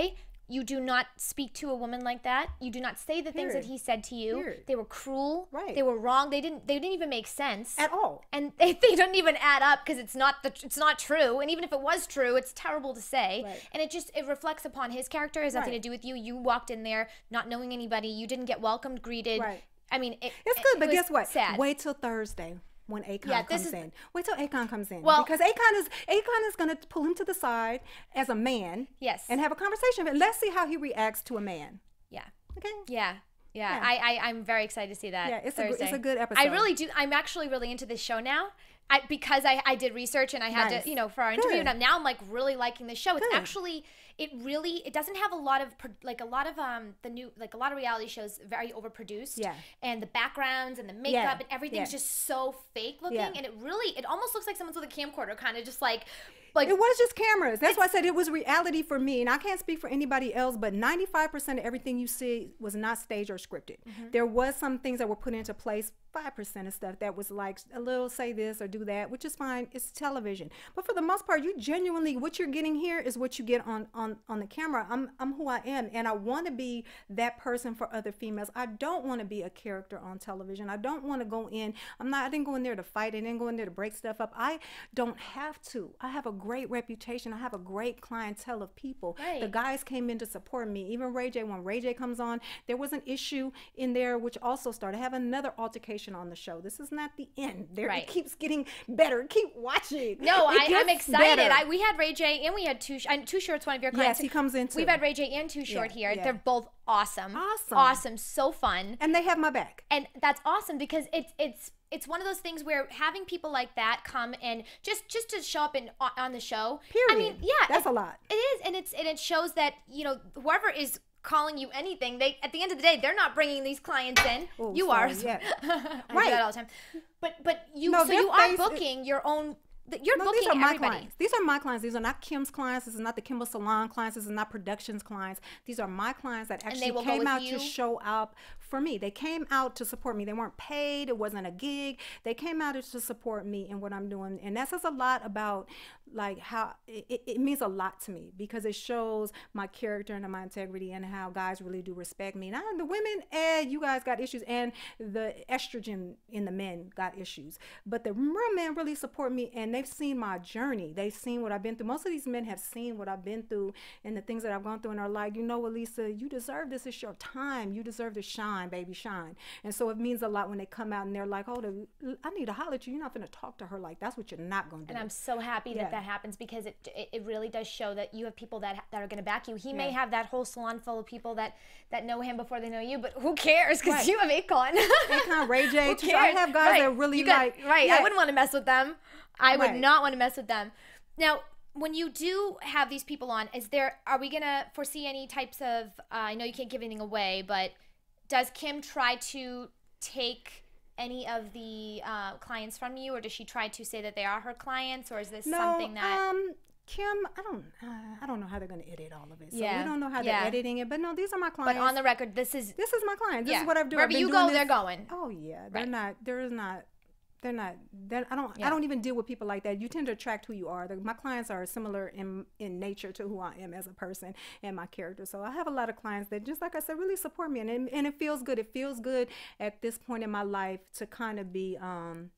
You do not speak to a woman like that. You do not say the things that Period. he said to you. Period. They were cruel. Right. They were wrong. They didn't. They didn't even make sense At all. and they, they don't even add up because it's not the it's not true. And even if it was true, it's terrible to say. Right. And it just it reflects upon his character. It has nothing Right. to do with you. You walked in there not knowing anybody. You didn't get welcomed, greeted. Right. I mean, it, It's it- good, it but was guess what? Sad. Wait till Thursday when Akon Yeah, this comes is- in. Wait till Akon comes in. Well- because Akon is Akon is going to pull him to the side as a man. Yes. And have a conversation. But let's see how he reacts to a man. Yeah. Okay. Yeah. Yeah, Yeah. I, I I'm very excited to see that. Yeah, it's a good- it's Thursday. a good I episode. really do. I'm actually really into this show now. I because I, I did research and I had Nice. to, you know, for our interview. Good. Now, now I'm like really liking the show. It's Good. actually it really it doesn't have a lot of pro- like a lot of um the new like a lot of reality shows very overproduced. Yeah. And the backgrounds and the makeup Yeah. and everything's Yeah. just so fake looking, Yeah. and it really it almost looks like someone's with a camcorder, kind of just like like It was just cameras. That's why I said it was reality for me. And I can't speak for anybody else, but ninety-five percent of everything you see was not staged or scripted. Mm-hmm. There was some things that were put into place, five percent of stuff that was like a little say this or do that, which is fine. It's television. But for the most part, you genuinely, what you're getting here is what you get on, on, on the camera. I'm, I'm who I am. And I want to be that person for other females. I don't want to be a character on television. I don't want to go in. I'm not, I didn't go in there to fight. I didn't go in there to break stuff up. I don't have to. I have a great reputation. I have a great clientele of people. Right. The guys came in to support me. Even Ray J, when Ray J comes on, there was an issue in there which also started. I have another altercation on the show. This is not the end. There, Right. It keeps getting better. Keep watching. No, It I, I'm gets excited. better. I, we had Ray J and we had Too, and Too Short's one of your clients. Yes, he comes in too. We've had Ray J and Too Short Yeah, here. yeah. They're both awesome. Awesome. Awesome. So fun. and they have my back. And that's awesome because it's it's it's one of those things where having people like that come and just just to show up in on- on the show. I mean, Period. yeah, That's it- a lot. It is, and it's and it shows that you know whoever is calling you anything, they at the end of the day they're not bringing these clients in. Oh, you sorry, are. yeah. I do Right. that all the time. But but you No, so their you are face- booking your own. You're No, booking these are my everybody. clients. These are my clients. These are not Kim's clients. This is not the Kimball Salon clients. This is not productions clients. These are my clients that they actually will go came with out you? to show up for me. They came out to support me. They weren't paid. It wasn't a gig. They came out to support me in what I'm doing. And that says a lot about like how it, it- it means a lot to me because it shows my character and my integrity and how guys really do respect me. Now the women, eh, you guys got issues, and the estrogen in the men got issues. But the real men really support me, and they've seen my journey. They've seen what I've been through. Most of these men have seen what I've been through and the things that I've gone through, and are like, you know what, Lisa, you deserve this. It's your time. You deserve to shine, baby, shine. And so it means a lot when they come out and they're like, oh, the, I need to holler at you. You're not going to talk to her like that's what you're not going to do. And I'm so happy Yeah. that that happens because it, it it really does show that you have people that that are going to back you. He may Yeah. have that whole salon full of people that that know him before they know you, but who cares? Because Right. you have Akon. Akon, Ray J, Who Too. I cares? have guys Right. that really You got- like. right. Yeah. I wouldn't want to mess with them. I would Right. not want to mess with them. Now, when you do have these people on, is there are we gonna foresee any types of? Uh, I know you can't give anything away, but does Kim try to take any of the uh, clients from you, or does she try to say that they are her clients, or is this No, something that? um, Kim, I don't, uh, I don't know how they're going to edit all of it. So Yeah. we don't know how Yeah. they're editing it. But no, these are my but clients. on the record, this is this is my client. This yeah. is what I've done. Wherever I've been you doing go, they're this- going. Oh yeah, they're Right. not. There is not. They're not. They're, I don't. Yeah. I don't even deal with people like that. You tend to attract who you are. The, my clients are similar in in nature to who I am as a person and my character. So I have a lot of clients that, just like I said, really support me, and it, and it feels good. It feels good at this point in my life to kind of be. Um,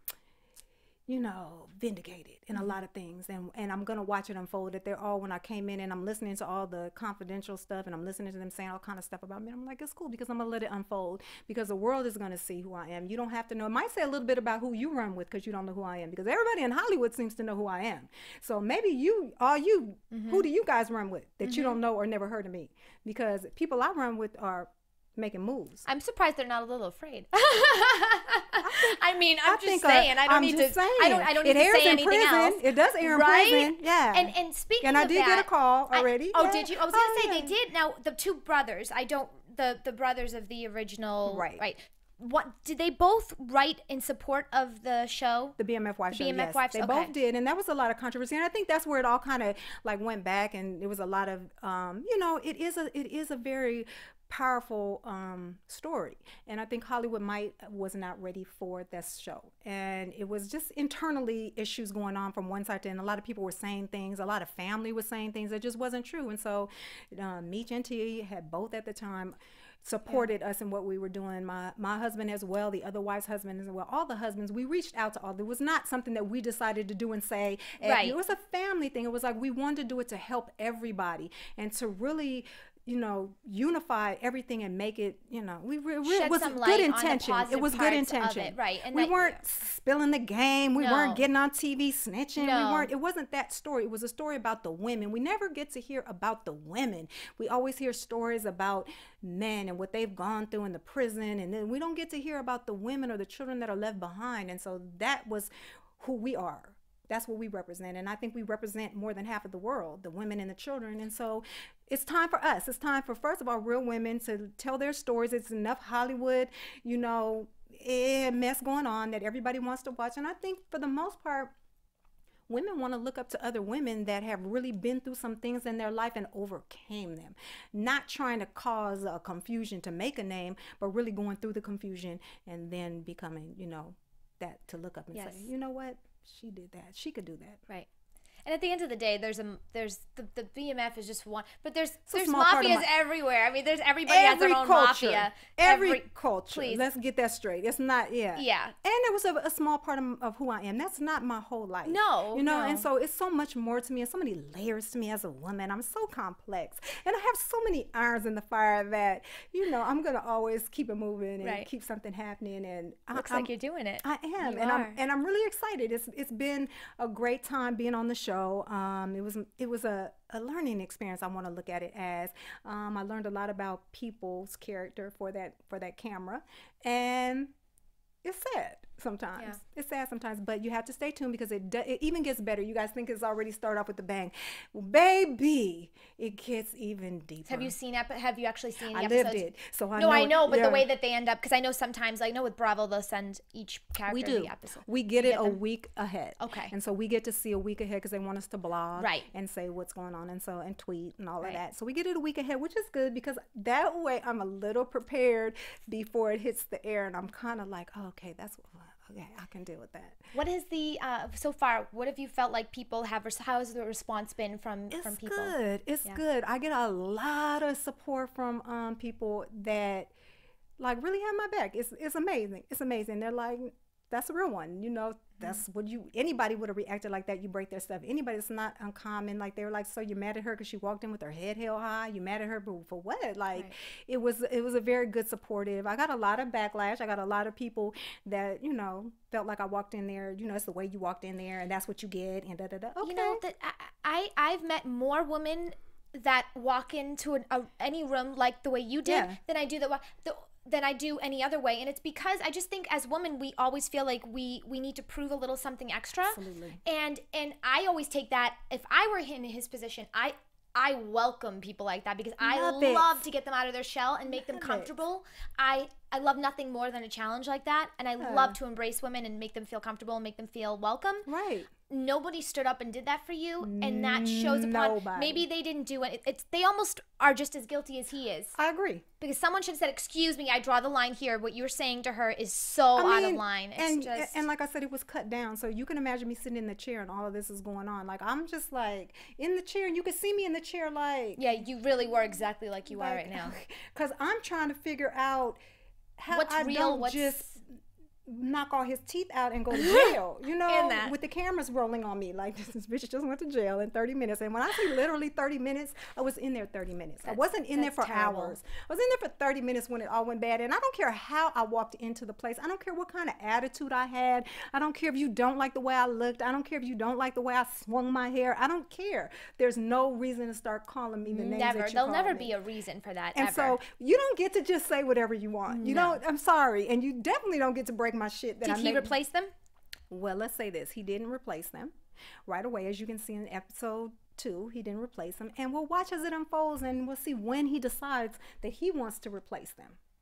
you know, vindicated in a lot of things. And, and I'm going to watch it unfold. That they're all, when I came in and I'm listening to all the confidential stuff and I'm listening to them saying all kind of stuff about me, I'm like, it's cool because I'm going to let it unfold because the world is going to see who I am. You don't have to know. It might say a little bit about who you run with because you don't know who I am, because everybody in Hollywood seems to know who I am. So maybe you, all you, who do you guys run with that you don't know or never heard of me? Because people I run with are making moves. I'm surprised they're not a little afraid. I mean, I'm I just think, uh, saying. I don't I'm need just to. I saying. don't. I don't It need to airs say in anything prison. else. It does air in right? prison. Yeah. And and speaking And I of did that, get a call I- already. oh, Yeah. did you? I was Oh, gonna say yeah. they did. Now the two brothers. I don't. The the brothers of the original. Right. Right. What did they both write in support of the show? The B M F Wives The show, B M F yes. Wives, They okay. both did, and that was a lot of controversy. And I think that's where it all kind of like went back, and there was a lot of, um, you know, it is a it is a very powerful um, story. And I think Hollywood might was not ready for this show. And it was just internally issues going on from one side to another. A lot of people were saying things. A lot of family was saying things that just wasn't true. And so uh, Meech and T had both at the time supported yeah. us in what we were doing. My my husband as well, the other wife's husband as well, all the husbands, we reached out to all. It was not something that we decided to do and say. Right. It was a family thing. It was like we wanted to do it to help everybody and to really, you know, unify everything and make it, you know, we re- re- Shed it was some good light on the intention. It was good parts of intention. it, right. And we that- weren't spilling the game. We No. weren't getting on T V snitching. No. We weren't, it wasn't that story. It was a story about the women. We never get to hear about the women. We always hear stories about men and what they've gone through in the prison. And then we don't get to hear about the women or the children that are left behind. And so that was who we are. That's what we represent. And I think we represent more than half of the world, the women and the children. And so it's time for us. It's time for, first of all, real women to tell their stories. It's enough Hollywood, you know, eh, mess going on that everybody wants to watch. And I think for the most part, women want to look up to other women that have really been through some things in their life and overcame them. Not trying to cause a confusion to make a name, but really going through the confusion and then becoming, you know, that to look up and Yes. say, you know what? She did that. She could do that. Right. And at the end of the day, there's a there's the, the B M F is just one, but there's a there's small part of mafias my- everywhere. I mean, there's everybody has Every their own culture, mafia. every, culture. please. Let's get that straight. It's not, yeah. Yeah. And it was a, a small part of, of who I am. That's not my whole life. No, You know, no. and so it's so much more to me and so many layers to me as a woman. I'm so complex. And I have so many irons in the fire that, you know, I'm going to always keep it moving and Right. keep something happening. And Looks I, like you're doing it. I am, You and are. I'm and I'm really excited. It's it's been a great time being on the show. Um, it was it was a, a learning experience. I want to look at it as. Um, I learned a lot about people's character for that for that camera, and it's sad sometimes. Yeah. It's sad sometimes, but you have to stay tuned because it do, it even gets better. You guys think it's already started off with the bang, well, baby, it gets even deeper. Have you seen ep- Have you actually seen the I episodes? lived it, so I no, know I it- know, but yeah. the way that they end up, because I know sometimes, like, I know with Bravo, they'll send each character We do. the episode. We get You it a them? week ahead. Okay. And so we get to see a week ahead because they want us to blog Right. and say what's going on and so and tweet and all Right. of that. So we get it a week ahead, which is good because that way I'm a little prepared before it hits the air, and I'm kind of like, oh, okay, that's what. Okay, I can deal with that. What is the uh, so far? What have you felt like people have? Res- how has the response been from It's from people? good. It's Yeah. good. I get a lot of support from um, people that like really have my back. It's it's amazing. It's amazing. They're like, that's a real one. You know, that's what you, anybody would have reacted like that. You break their stuff. Anybody that's not uncommon. Like they were like, so you're mad at her because she walked in with her head held high. You mad at her for, for what? Like Right. it was, it was a very good supportive. I got a lot of backlash. I got a lot of people that, you know, felt like I walked in there, you know, it's the way you walked in there and that's what you get and da da da. Okay. You know that I, I I've met more women that walk into an, a, any room like the way you did Yeah. than I do that walk the, than I do any other way, and it's because I just think as women we always feel like we we need to prove a little something extra. Absolutely. And and I always take that, if I were him in his position, I I welcome people like that because I Love it. love to get them out of their shell and make them Love it. comfortable. I I love nothing more than a challenge like that, and I Yeah. love to embrace women and make them feel comfortable and make them feel welcome. Right. Nobody stood up and did that for you, and that shows upon Nobody. maybe they didn't do it. It's they almost are just as guilty as he is, I agree. because someone should have said, "Excuse me, I draw the line here." What you're saying to her is so I out of mean, line. It's and, just and like I said, it was cut down. So you can imagine me sitting in the chair and all of this is going on. Like I'm just like in the chair and you can see me in the chair like yeah, you really were exactly like you are right now. Because I'm trying to figure out how What's I real, don't what's- just knock all his teeth out and go to jail, you know, And that. with the cameras rolling on me. Like, this bitch just went to jail in thirty minutes. And when I say literally thirty minutes, I was in there thirty minutes. I That's- wasn't in there that's for terrible. hours. I was in there for thirty minutes when it all went bad. And I don't care how I walked into the place. I don't care what kind of attitude I had. I don't care if you don't like the way I looked. I don't care if you don't like the way I swung my hair. I don't care. There's no reason to start calling me the names Never. that you There'll call never me. be a reason for that. And ever. so you don't get to just say whatever you want. You No. don't. I'm sorry, and you definitely don't get to break my shit. That did I he make. replace them? Well, let's say this: he didn't replace them right away, as you can see in episode two. He didn't replace them, and we'll watch as it unfolds, and we'll see when he decides that he wants to replace them.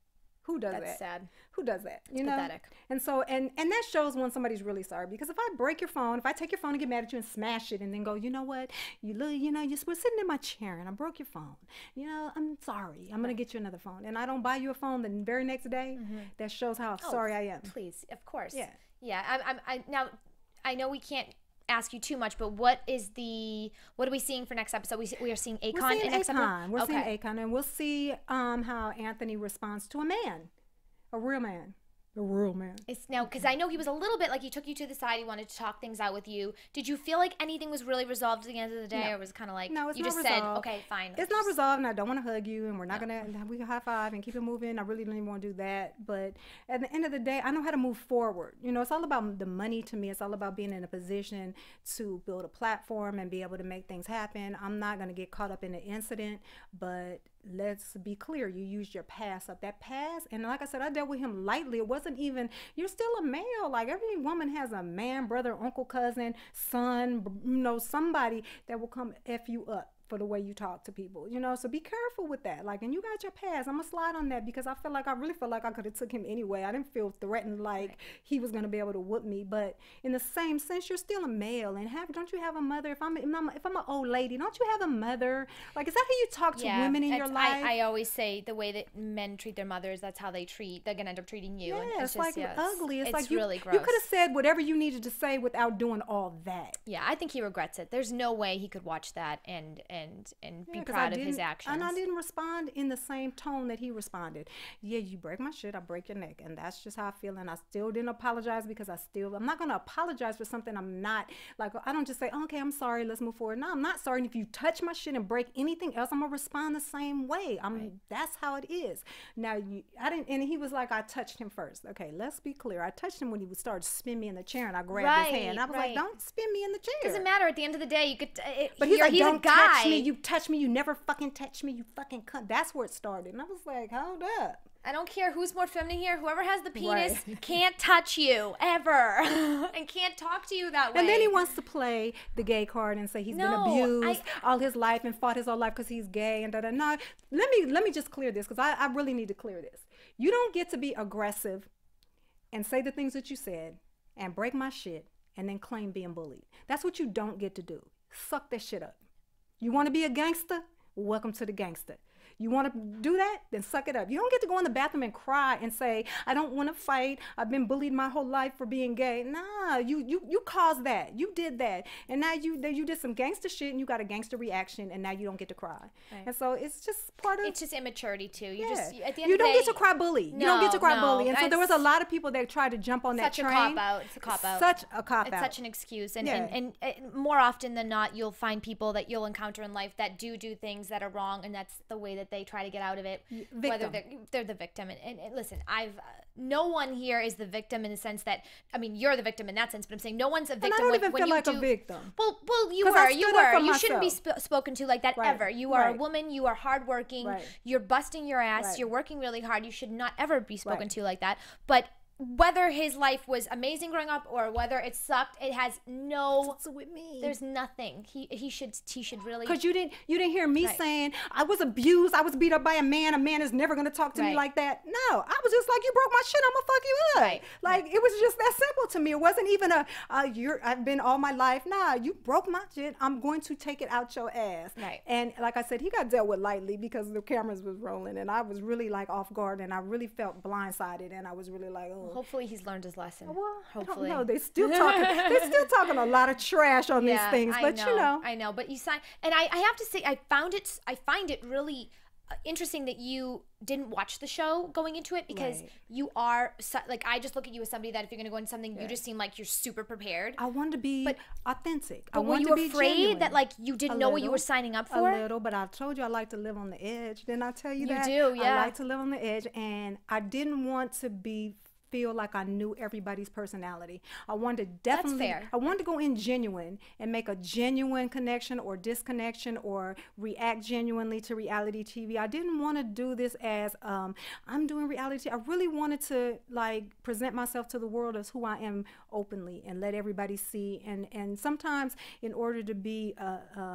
Who does That's that? sad. Who does that? You know? pathetic. And so, and and that shows when somebody's really sorry. Because if I break your phone, if I take your phone and get mad at you and smash it, and then go, you know what? You look, you know, you were sitting in my chair and I broke your phone. You know, I'm sorry. I'm gonna get you another phone, and I don't buy you a phone the very next day. That shows how Oh, sorry I am. Please, of course. Yeah. Yeah. I'm. I'm. I now. I know we can't ask you too much, but what is the? What are we seeing for next episode? We see, we are seeing Akon We're seeing in next Akon. episode. We're okay. seeing Akon, and we'll see um how Anthony responds to a man, a real man, a real man. It's now because I know he was a little bit like he took you to the side. He wanted to talk things out with you. Did you feel like anything was really resolved at the end of the day, No. or was it kind of like No, it's you not just said, resolved. okay, fine? It's not resolved, and I don't want to hug you, and we're not gonna we can high five and keep it moving. I really don't even want to do that. But at the end of the day, I know how to move forward. You know, it's all about the money to me. It's all about being in a position to build a platform and be able to make things happen. I'm not gonna get caught up in the incident, but let's be clear, you used your pass up. That pass, and like I said, I dealt with him lightly. It wasn't even, you're still a male. Like every woman has a man, brother, uncle, cousin, son, b- you know, somebody that will come F you up for the way you talk to people, you know, so be careful with that. Like, and you got your pass. I'm gonna slide on that because I feel like I really feel like I could have took him anyway. I didn't feel threatened like he was gonna be able to whoop me. But in the same sense, you're still a male, and have don't you have a mother? If I'm if I'm, if I'm an old lady, don't you have a mother? Like, is that how you talk to women in your that's- life? I, I always say the way that men treat their mothers, that's how they treat. They're gonna end up treating you. yeah, and it's, it's, just, like yeah, ugly. It's, it's like you, really gross. you could have said whatever you needed to say without doing all that. Yeah, I think he regrets it. There's no way he could watch that and and and be Yeah, 'cause proud I of his didn't- actions. And I didn't respond in the same tone that he responded. Yeah, you break my shit, I break your neck. And that's just how I feel. And I still didn't apologize because I still, I'm not going to apologize for something I'm not, like, I don't just say, oh, okay, I'm sorry, let's move forward. No, I'm not sorry. And if you touch my shit and break anything else, I'm going to respond the same way. I'm, right. That's how it is. Now, you, I didn't, and he was like, I touched him first. Okay, let's be clear. I touched him when he would start spin me in the chair and I grabbed Right, his hand. I was right. like, don't spin me in the chair. Doesn't matter. At the end of the day, you could. Uh, But he's he, like, he's don't a guy. touch me. You touch me. You never fucking touch me. You fucking cunt. That's where it started. And I was like, hold up. I don't care who's more feminine here. Whoever has the penis Right. can't touch you ever and can't talk to you that way. And then he wants to play the gay card and say he's No, been abused I- all his life and fought his whole life because he's gay and da da. No, let me let me just clear this because I, I really need to clear this. You don't get to be aggressive and say the things that you said and break my shit and then claim being bullied. That's what you don't get to do. Suck that shit up. You want to be a gangster? Welcome to the gangster. You want to do that? Then suck it up. You don't get to go in the bathroom and cry and say, I don't want to fight. I've been bullied my whole life for being gay. Nah, you you you caused that. You did that. And now you you did some gangster shit and you got a gangster reaction and now you don't get to cry. Right. And so it's just part of It's just immaturity too. You yeah. just at the end you of the don't day, get to cry bully. you don't get to No, cry no, bully. And so there was a that's lot of people that tried to jump on that such a train. cop out. It's a cop out. Such a cop It's out. such an excuse, and, Yeah. and, and, and more often than not, you'll find people that you'll encounter in life that do do things that are wrong, and that's the way that they try to get out of it. Whether victim. they're, they're the victim, and, and, and listen, I've uh, no one here is the victim in the sense that I mean you're the victim in that sense, but I'm saying no one's a victim. And I don't when, even when feel you like do, a victim. Well, well, you 'Cause I were, you stood up were. for You shouldn't be myself. sp- spoken to like that Right. ever. You are a Right. woman. You are hardworking. Right. You're busting your ass. Right. You're working really hard. You should not ever be spoken Right. to like that. But whether his life was amazing growing up or whether it sucked, it has no. What's with me? There's nothing. He he should he should really. Because you didn't you didn't hear me Right. saying I was abused, I was beat up by a man, a man is never gonna talk to me Right. like that. No, I was just like, you broke my shit, I'm gonna fuck you up. Right. Like it was just that simple to me. It wasn't even a uh, you're I've been all my life. Nah, you broke my shit. I'm going to take it out your ass. Right. And like I said, he got dealt with lightly because the cameras was rolling and I was really like off guard and I really felt blindsided and I was really like, oh. Hopefully he's learned his lesson. Well, I don't hopefully. know. They still talking. They still talking a lot of trash on Yeah, these things, I but know, you know, I know. But you sign, and I, I have to say, I found it, I find it really uh, interesting that you didn't watch the show going into it because Right. you are so, like I just look at you as somebody that if you're going to go into something, you just seem like you're super prepared. I wanted to be But- authentic. I But were wanted you to be afraid genuine. that like you didn't A know what you little, were signing up A for? little, but I told you I like to live on the edge. Didn't I tell you, You that? do, yeah. I like to live on the edge, and I didn't want to be feel like I knew everybody's personality. I wanted to definitely fair. I wanted to go in genuine and make a genuine connection or disconnection or react genuinely to reality T V. I didn't want to do this as um, I'm doing reality. I really wanted to like present myself to the world as who I am openly and let everybody see. And and sometimes in order to be uh, um,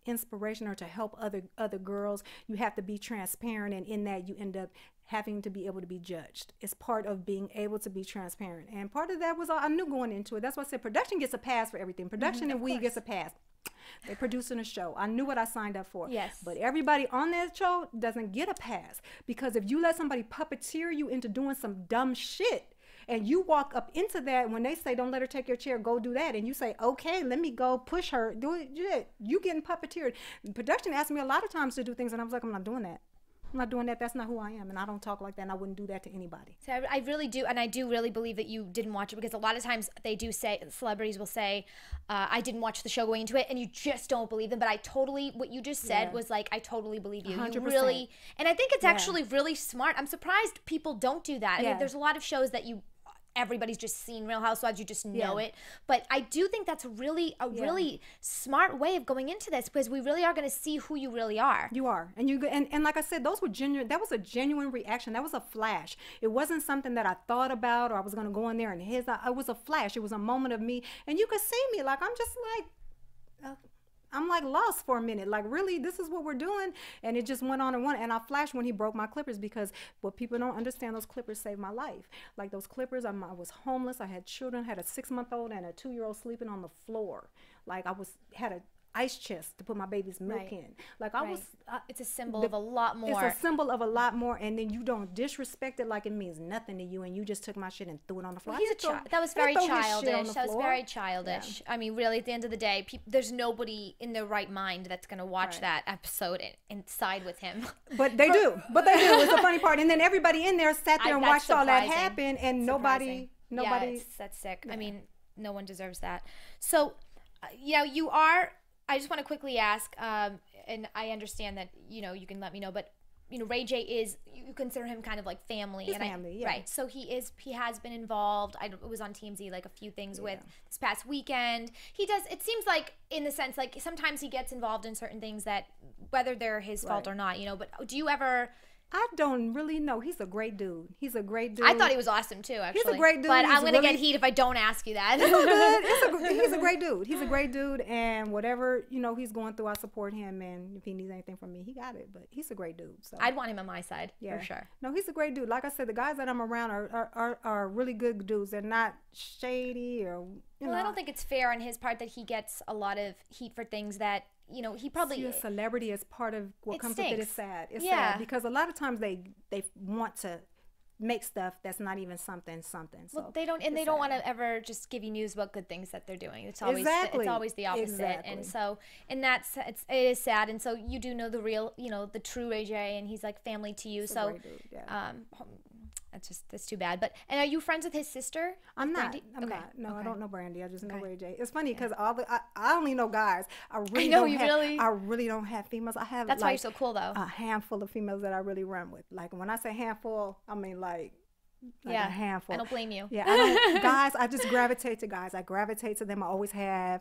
inspiration or to help other other girls, you have to be transparent, and in that you end up having to be able to be judged. It's part of being able to be transparent, and part of that was I knew going into it. That's why I said production gets a pass for everything. Production Mhm, and we course. gets a pass. They're producing a show. I knew what I signed up for. Yes. But everybody on that show doesn't get a pass, because if you let somebody puppeteer you into doing some dumb shit, and you walk up into that, when they say don't let her take your chair, go do that, and you say okay, let me go push her, do it, yeah, you getting puppeteered. Production asked me a lot of times to do things, and I was like, I'm not doing that. I'm not doing that. That's not who I am, and I don't talk like that, and I wouldn't do that to anybody. So I, I really do, and I do really believe that you didn't watch it, because a lot of times they do say, celebrities will say, uh, I didn't watch the show going into it, and you just don't believe them. But I totally, what you just said Yeah. was like, I totally believe you. one hundred You percent. really, and I think it's Yeah. actually really smart. I'm surprised people don't do that. I Yeah. mean, there's a lot of shows that you, everybody's just seen Real Housewives, you just know Yeah. it. But I do think that's really a Yeah. really smart way of going into this, because we really are going to see who you really are. You are, and you go- and, and like I said, those were genuine. That was a genuine reaction. That was a flash. It wasn't something that I thought about or I was gonna go in there and his. It was a flash. It was a moment of me, and you could see me like I'm just like. Uh, I'm like lost for a minute. Like, really, this is what we're doing? And it just went on and on. And I flashed when he broke my clippers, because what people don't understand, those clippers saved my life. Like those clippers, I'm, I was homeless. I had children, had a six month old and a two year old sleeping on the floor. Like I was, had a ice chest to put my baby's milk Right. in. Like I Right. was, I, It's a symbol the- of a lot more. it's a symbol of a lot more, and then you don't disrespect it like it means nothing to you, and you just took my shit and threw it on the floor. Well, I he's a didn't throw- child. That was I didn't very throw his shit on childish. the That was floor. very childish. I mean, really, at the end of the day, peop there's nobody in their right mind that's going to watch Right. that episode and, and side with him. But they do. But they do. It's the funny part. And then everybody in there sat I- there and that's watched all that surprising. happen, and nobody, Surprising. nobody. Yeah, it's, that's sick. I mean, no one deserves that. So, uh, you know, you are. I just want to quickly ask, um, and I understand that you know you can let me know, but you know, Ray J is, you consider him kind of like family. He's and family, I, yeah. Right. So he is. He has been involved. I was on T M Z like a few things with this past weekend. He does. It seems like in the sense like sometimes he gets involved in certain things that whether they're his fault Right. or not, you know. But do you ever? I don't really know. He's a great dude. He's a great dude. I thought he was awesome too. Actually, great dude. But He's I'm gonna really- get heat if I don't ask you that. It's all good. It's a, he's a great dude. He's a great dude, and whatever you know he's going through, I support him. And if he needs anything from me, he got it. But he's a great dude. So I'd want him on my side yeah, for sure. No, he's a great dude. Like I said, the guys that I'm around are are, are, are really good dudes. They're not shady or you Well, know. I don't think it's fair on his part that he gets a lot of heat for things that you know he probably. See, a celebrity is part of what It comes with it. stinks. It's sad. It's Yeah. sad because a lot of times they they want to make stuff that's not even something something. So Well, they don't, and it's they don't sad. want to ever just give you news about good things that they're doing. It's always Exactly. it's always the opposite, Exactly. and so and that's it's it is sad. And so you do know the real, you know, the true Ray J, and he's like family to you. He's a so great dude, yeah. um, that's just that's too bad. But and are you friends with his sister? I'm with not. Brandy? I'm Okay, not. No, I okay. don't know Brandy. I just know Okay. Ray J. It's funny because all the I, I only know guys. I really know, don't you have, really- I really don't have females. I have That's why like you're so cool, though. a handful of females that I really run with. Like when I say handful, I mean like. Like Yeah, a handful. I don't blame you. Yeah, I don't, guys. I just gravitate to guys. I gravitate to them. I always have.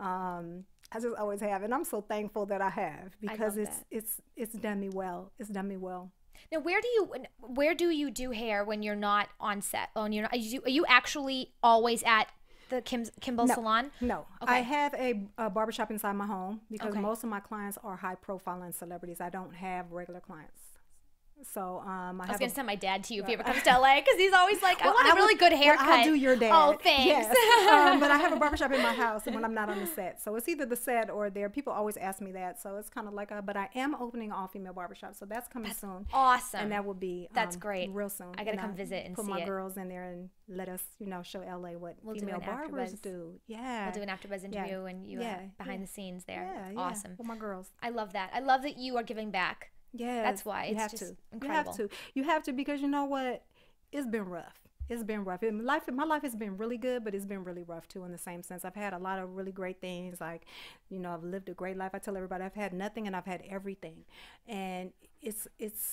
Um, I just always have, and I'm so thankful that I have because love it's that. it's it's done me well. It's done me well. Now, where do you where do you do hair when you're not on set? When you're not, are you, are you actually always at the Kim, Kimball No, salon? No, Okay. I have a, a barbershop inside my home because Okay. most of my clients are high profile and celebrities. I don't have regular clients. So um, I, I was have gonna a, send my dad to you if he ever comes to L A because he's always like, I Well, want a I really would- good well, haircut. I'll do your dad. Oh, thanks. Yes. um, but I have a barbershop in my house when I'm not on the set. So it's either the set or there. People always ask me that. So it's kind of like, a, but I am opening an all-female barbershop. So that's coming soon. Awesome. And that will be That's um, great. real soon. I gotta And come visit and put see my it. girls in there and let us, you know, show L A what We'll do female an barbers AfterBuzz. do. Yeah. We'll do an AfterBuzz interview and you Yeah, uh, behind yeah. the scenes there. Yeah, yeah, Awesome. with my girls. I love that. I love that you are giving back. Yeah, That's why. you It's have just to. incredible. You have to. You have to because you know what? It's been rough. It's been rough. In life, my life has been really good, but it's been really rough too. In the same sense, I've had a lot of really great things. Like, you know, I've lived a great life. I tell everybody I've had nothing and I've had everything, and it's it's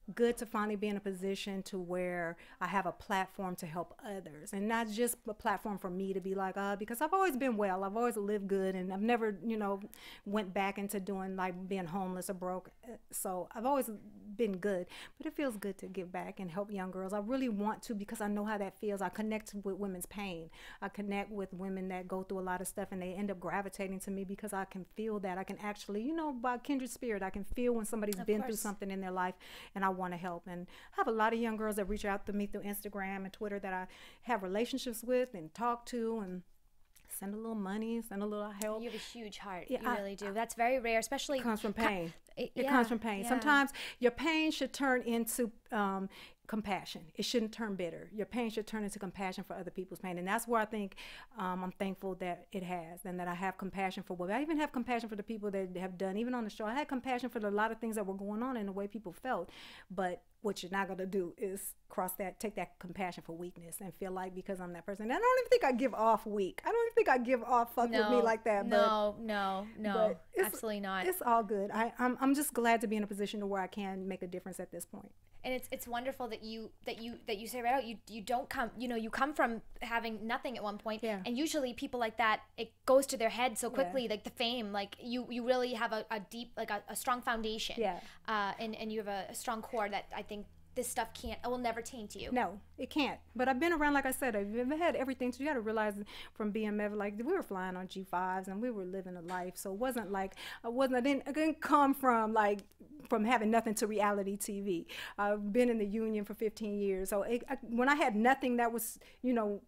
good to finally be in a position to where I have a platform to help others, and not just a platform for me to be like, uh, because I've always been well, I've always lived good, and I've never, you know, went back into doing like being homeless or broke. So I've always been good, but it feels good to give back and help young girls. I really want to, because I know how that feels. I connect with women's pain. I connect with women that go through a lot of stuff, and they end up gravitating to me because I can feel that. I can actually, you know, by kindred spirit, I can feel when somebody's Of been course. through something in their life, and I want to help. And I have a lot of young girls that reach out to me through Instagram and Twitter that I have relationships with and talk to, and send a little money, send a little help. You have a huge heart. Yeah, you I- really do. That's very rare, especially. It comes from pain. It, It yeah, comes from pain. yeah. Sometimes your pain should turn into um, compassion. It shouldn't turn bitter. Your pain should turn into compassion for other people's pain. And that's where I think um, I'm thankful that it has, and that I have compassion for what I even have compassion for the people that have done, even on the show. I had compassion for a lot of things that were going on and the way people felt. But what you're not going to do is cross that, take that compassion for weakness and feel like because I'm that person. And I don't even think I give off weak. I don't even think I give off fuck with me like that. No, no, no, but it's- absolutely not. It's all good. I, I'm, I'm just glad to be in a position to where I can make a difference at this point. And it's it's wonderful that you that you that you say right out, you you don't come, you know, you come from having nothing at one point. Yeah. And usually people like that, it goes to their head so quickly, like the fame, like you you really have a, a deep, like a, a strong foundation. Yeah. Uh, and and you have a, a strong core that I think this stuff can't, it will never taint you. No, it can't. But I've been around, like I said, I've I've had everything. So you got to realize from B M F, like we were flying on G fives and we were living a life. So it wasn't like I wasn't. I didn't. I didn't come from like from having nothing to reality T V. I've been in the union for fifteen years. So it, I, when I had nothing, that was, you know,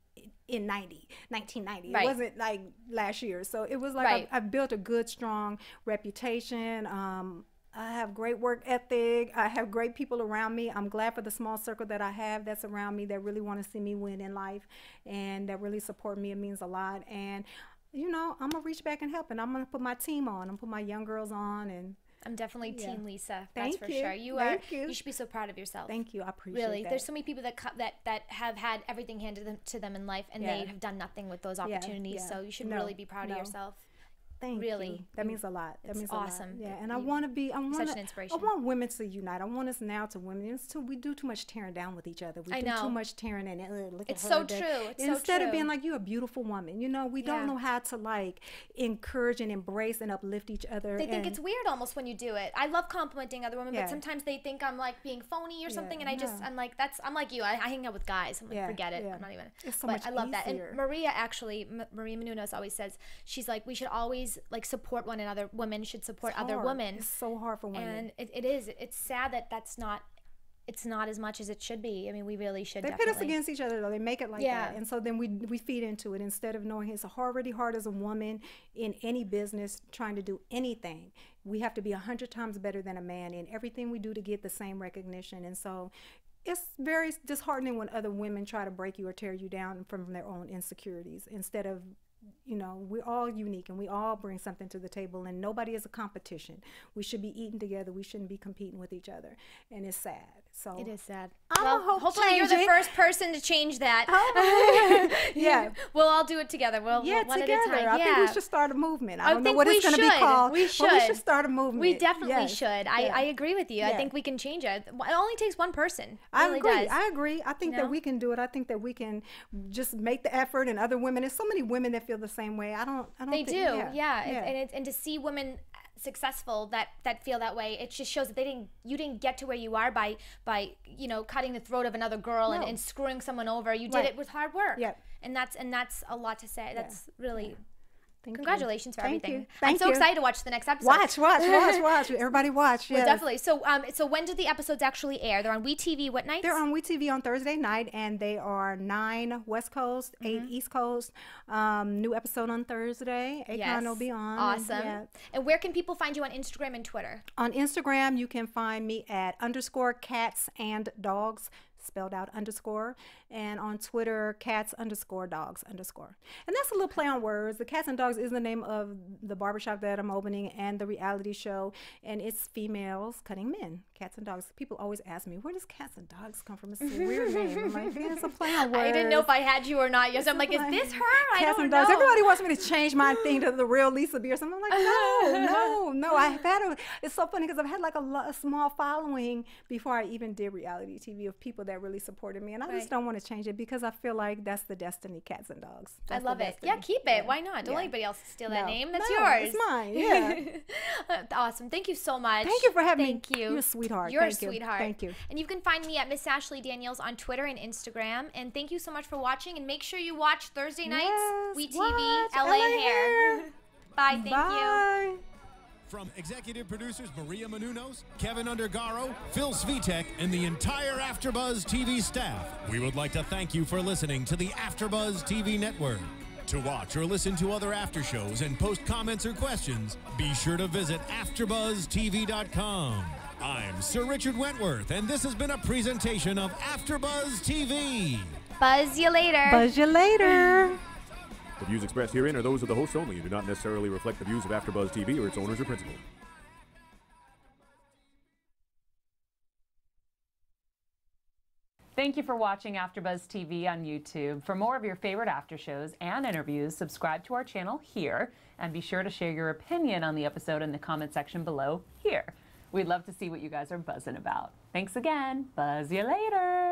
in ninety, nineteen ninety. Right. It wasn't like last year. So it was like Right. I, I built a good, strong reputation. Um, I have great work ethic. I have great people around me. I'm glad for the small circle that I have that's around me that really want to see me win in life and that really support me. It means a lot. And, you know, I'm going to reach back and help. And I'm going to put my team on. I'm going to put my young girls on. And I'm definitely Yeah. Team Lisa. Thank That's for you. sure. You Thank are. you. You should be so proud of yourself. thank you. I appreciate Really, that. there's so many people that co- that that have had everything handed them, to them in life, and Yeah. they have done nothing with those Yeah, opportunities. yeah. So you should No, really be proud no. of yourself. Thank Really, you. That you- means a lot. That it's means awesome. a lot. Yeah, and I You- want to be. I want such an inspiration. I want women to unite. I want us now to women. It's too, we do too much tearing down with each other. We I do know. too much tearing and uh, look It's at her so that- true. It's so Instead of true. being like you're a beautiful woman, you know, we Yeah. don't know how to like encourage and embrace and uplift each other. They think and- it's weird almost when you do it. I love complimenting other women, Yeah. but sometimes they think I'm like being phony or something, and I just no. I'm like that's I'm like you. I, I hang out with guys. I'm like Yeah, forget it. yeah. I'm not even. It's so but much I love that. easier. And Maria actually, M- Maria Menounos always says she's like we should always like support one another. Women should support other hard. women. It's so hard for women. And it, it is. It's sad that that's not. It's not as much as it should be. I mean, we really should. They definitely. pit us against each other though. They make it like Yeah. that. And so then we we feed into it instead of knowing it's already hard as a woman in any business trying to do anything. We have to be a hundred times better than a man in everything we do to get the same recognition. And so it's very disheartening when other women try to break you or tear you down from their own insecurities instead of, you know, we're all unique and we all bring something to the table and nobody is a competition. We should be eating together. We shouldn't be competing with each other. And it's sad. So It is sad. I'ma well, hope hopefully you're the change it. first person to change that. yeah. We'll all do it together. We'll, Yeah, we'll one together. at a time. I yeah. think we should start a movement. I, I don't know think what we it's going to be should. called. We But should. we should start a movement. We definitely Yes. should. I, Yeah. I agree with you. I Yeah. think we can change it. It only takes one person. It I really agree. does. I agree. I think You know? that we can do it. I think that we can just make the effort, and other women. There's so many women that feel the same way. I don't. I don't. They think, do. Yeah. Yeah. And, and, it, and to see women successful that that feel that way, it just shows that they didn't you didn't get to where you are by by you know cutting the throat of another girl and, No. and screwing someone over. You did Right. it with hard work. Yep. And that's and that's a lot to say. That's really Thank you. congratulations for Thank everything. you. I'm Thank so you. excited to watch the next episode. Watch, watch, watch, watch. Everybody watch. Well, Yes. definitely. So um so when do the episodes actually air? They're on WeTV what nights? They're on WeTV on Thursday night, and they are nine West Coast, eight Mm-hmm. East Coast. Um, new episode on Thursday. Akon Yes. will be on. and, Awesome. yeah. And where can people find you on Instagram and Twitter? On Instagram, you can find me at underscore cats and dogs spelled out underscore, and on Twitter, cats underscore dogs underscore. And that's a little play on words. The Cats and Dogs is the name of the barbershop that I'm opening and the reality show, and it's females cutting men. Cats and Dogs. People always ask me, where does Cats and Dogs come from? It's a weird name. I'm like, yeah, it's a play on words. I didn't know if I had you or not. Yes, I'm like, is this her? I Cats don't and Dogs. know. Everybody wants me to change my thing to the real Lisa B or something. I'm like, no, no, no. I've had a, it's so funny because I've had like a, lo- a small following before I even did reality T V of people that really supported me, and I Right. just don't want to change it because I feel like that's the destiny, Cats and Dogs. I That's the love it. destiny. Yeah, keep it. Yeah. Why not? Don't Yeah. let anybody else steal that No. name. That's No, yours. it's mine. Yeah. Awesome. Thank you so much. Thank you for having me. Thank you. You're a sweetheart. You're Thank a you. sweetheart. Thank you. And you can find me at Miss Ashley Daniels on Twitter and Instagram. And thank you so much for watching. And make sure you watch Thursday nights Yes, We T V watch L A, L A Hair. Hair. Bye. Thank you. Bye. From executive producers Maria Menounos, Kevin Undergaro, Phil Svitek, and the entire AfterBuzz T V staff, we would like to thank you for listening to the AfterBuzz T V network. To watch or listen to other after shows and post comments or questions, be sure to visit after buzz T V dot com. I'm Sir Richard Wentworth, and this has been a presentation of AfterBuzz T V. Buzz you later. Buzz you later. The views expressed herein are those of the hosts only and do not necessarily reflect the views of AfterBuzz T V or its owners or principals. Thank you for watching AfterBuzz T V on YouTube. For more of your favorite after shows and interviews, subscribe to our channel here, and be sure to share your opinion on the episode in the comment section below here. We'd love to see what you guys are buzzing about. Thanks again. Buzz you later.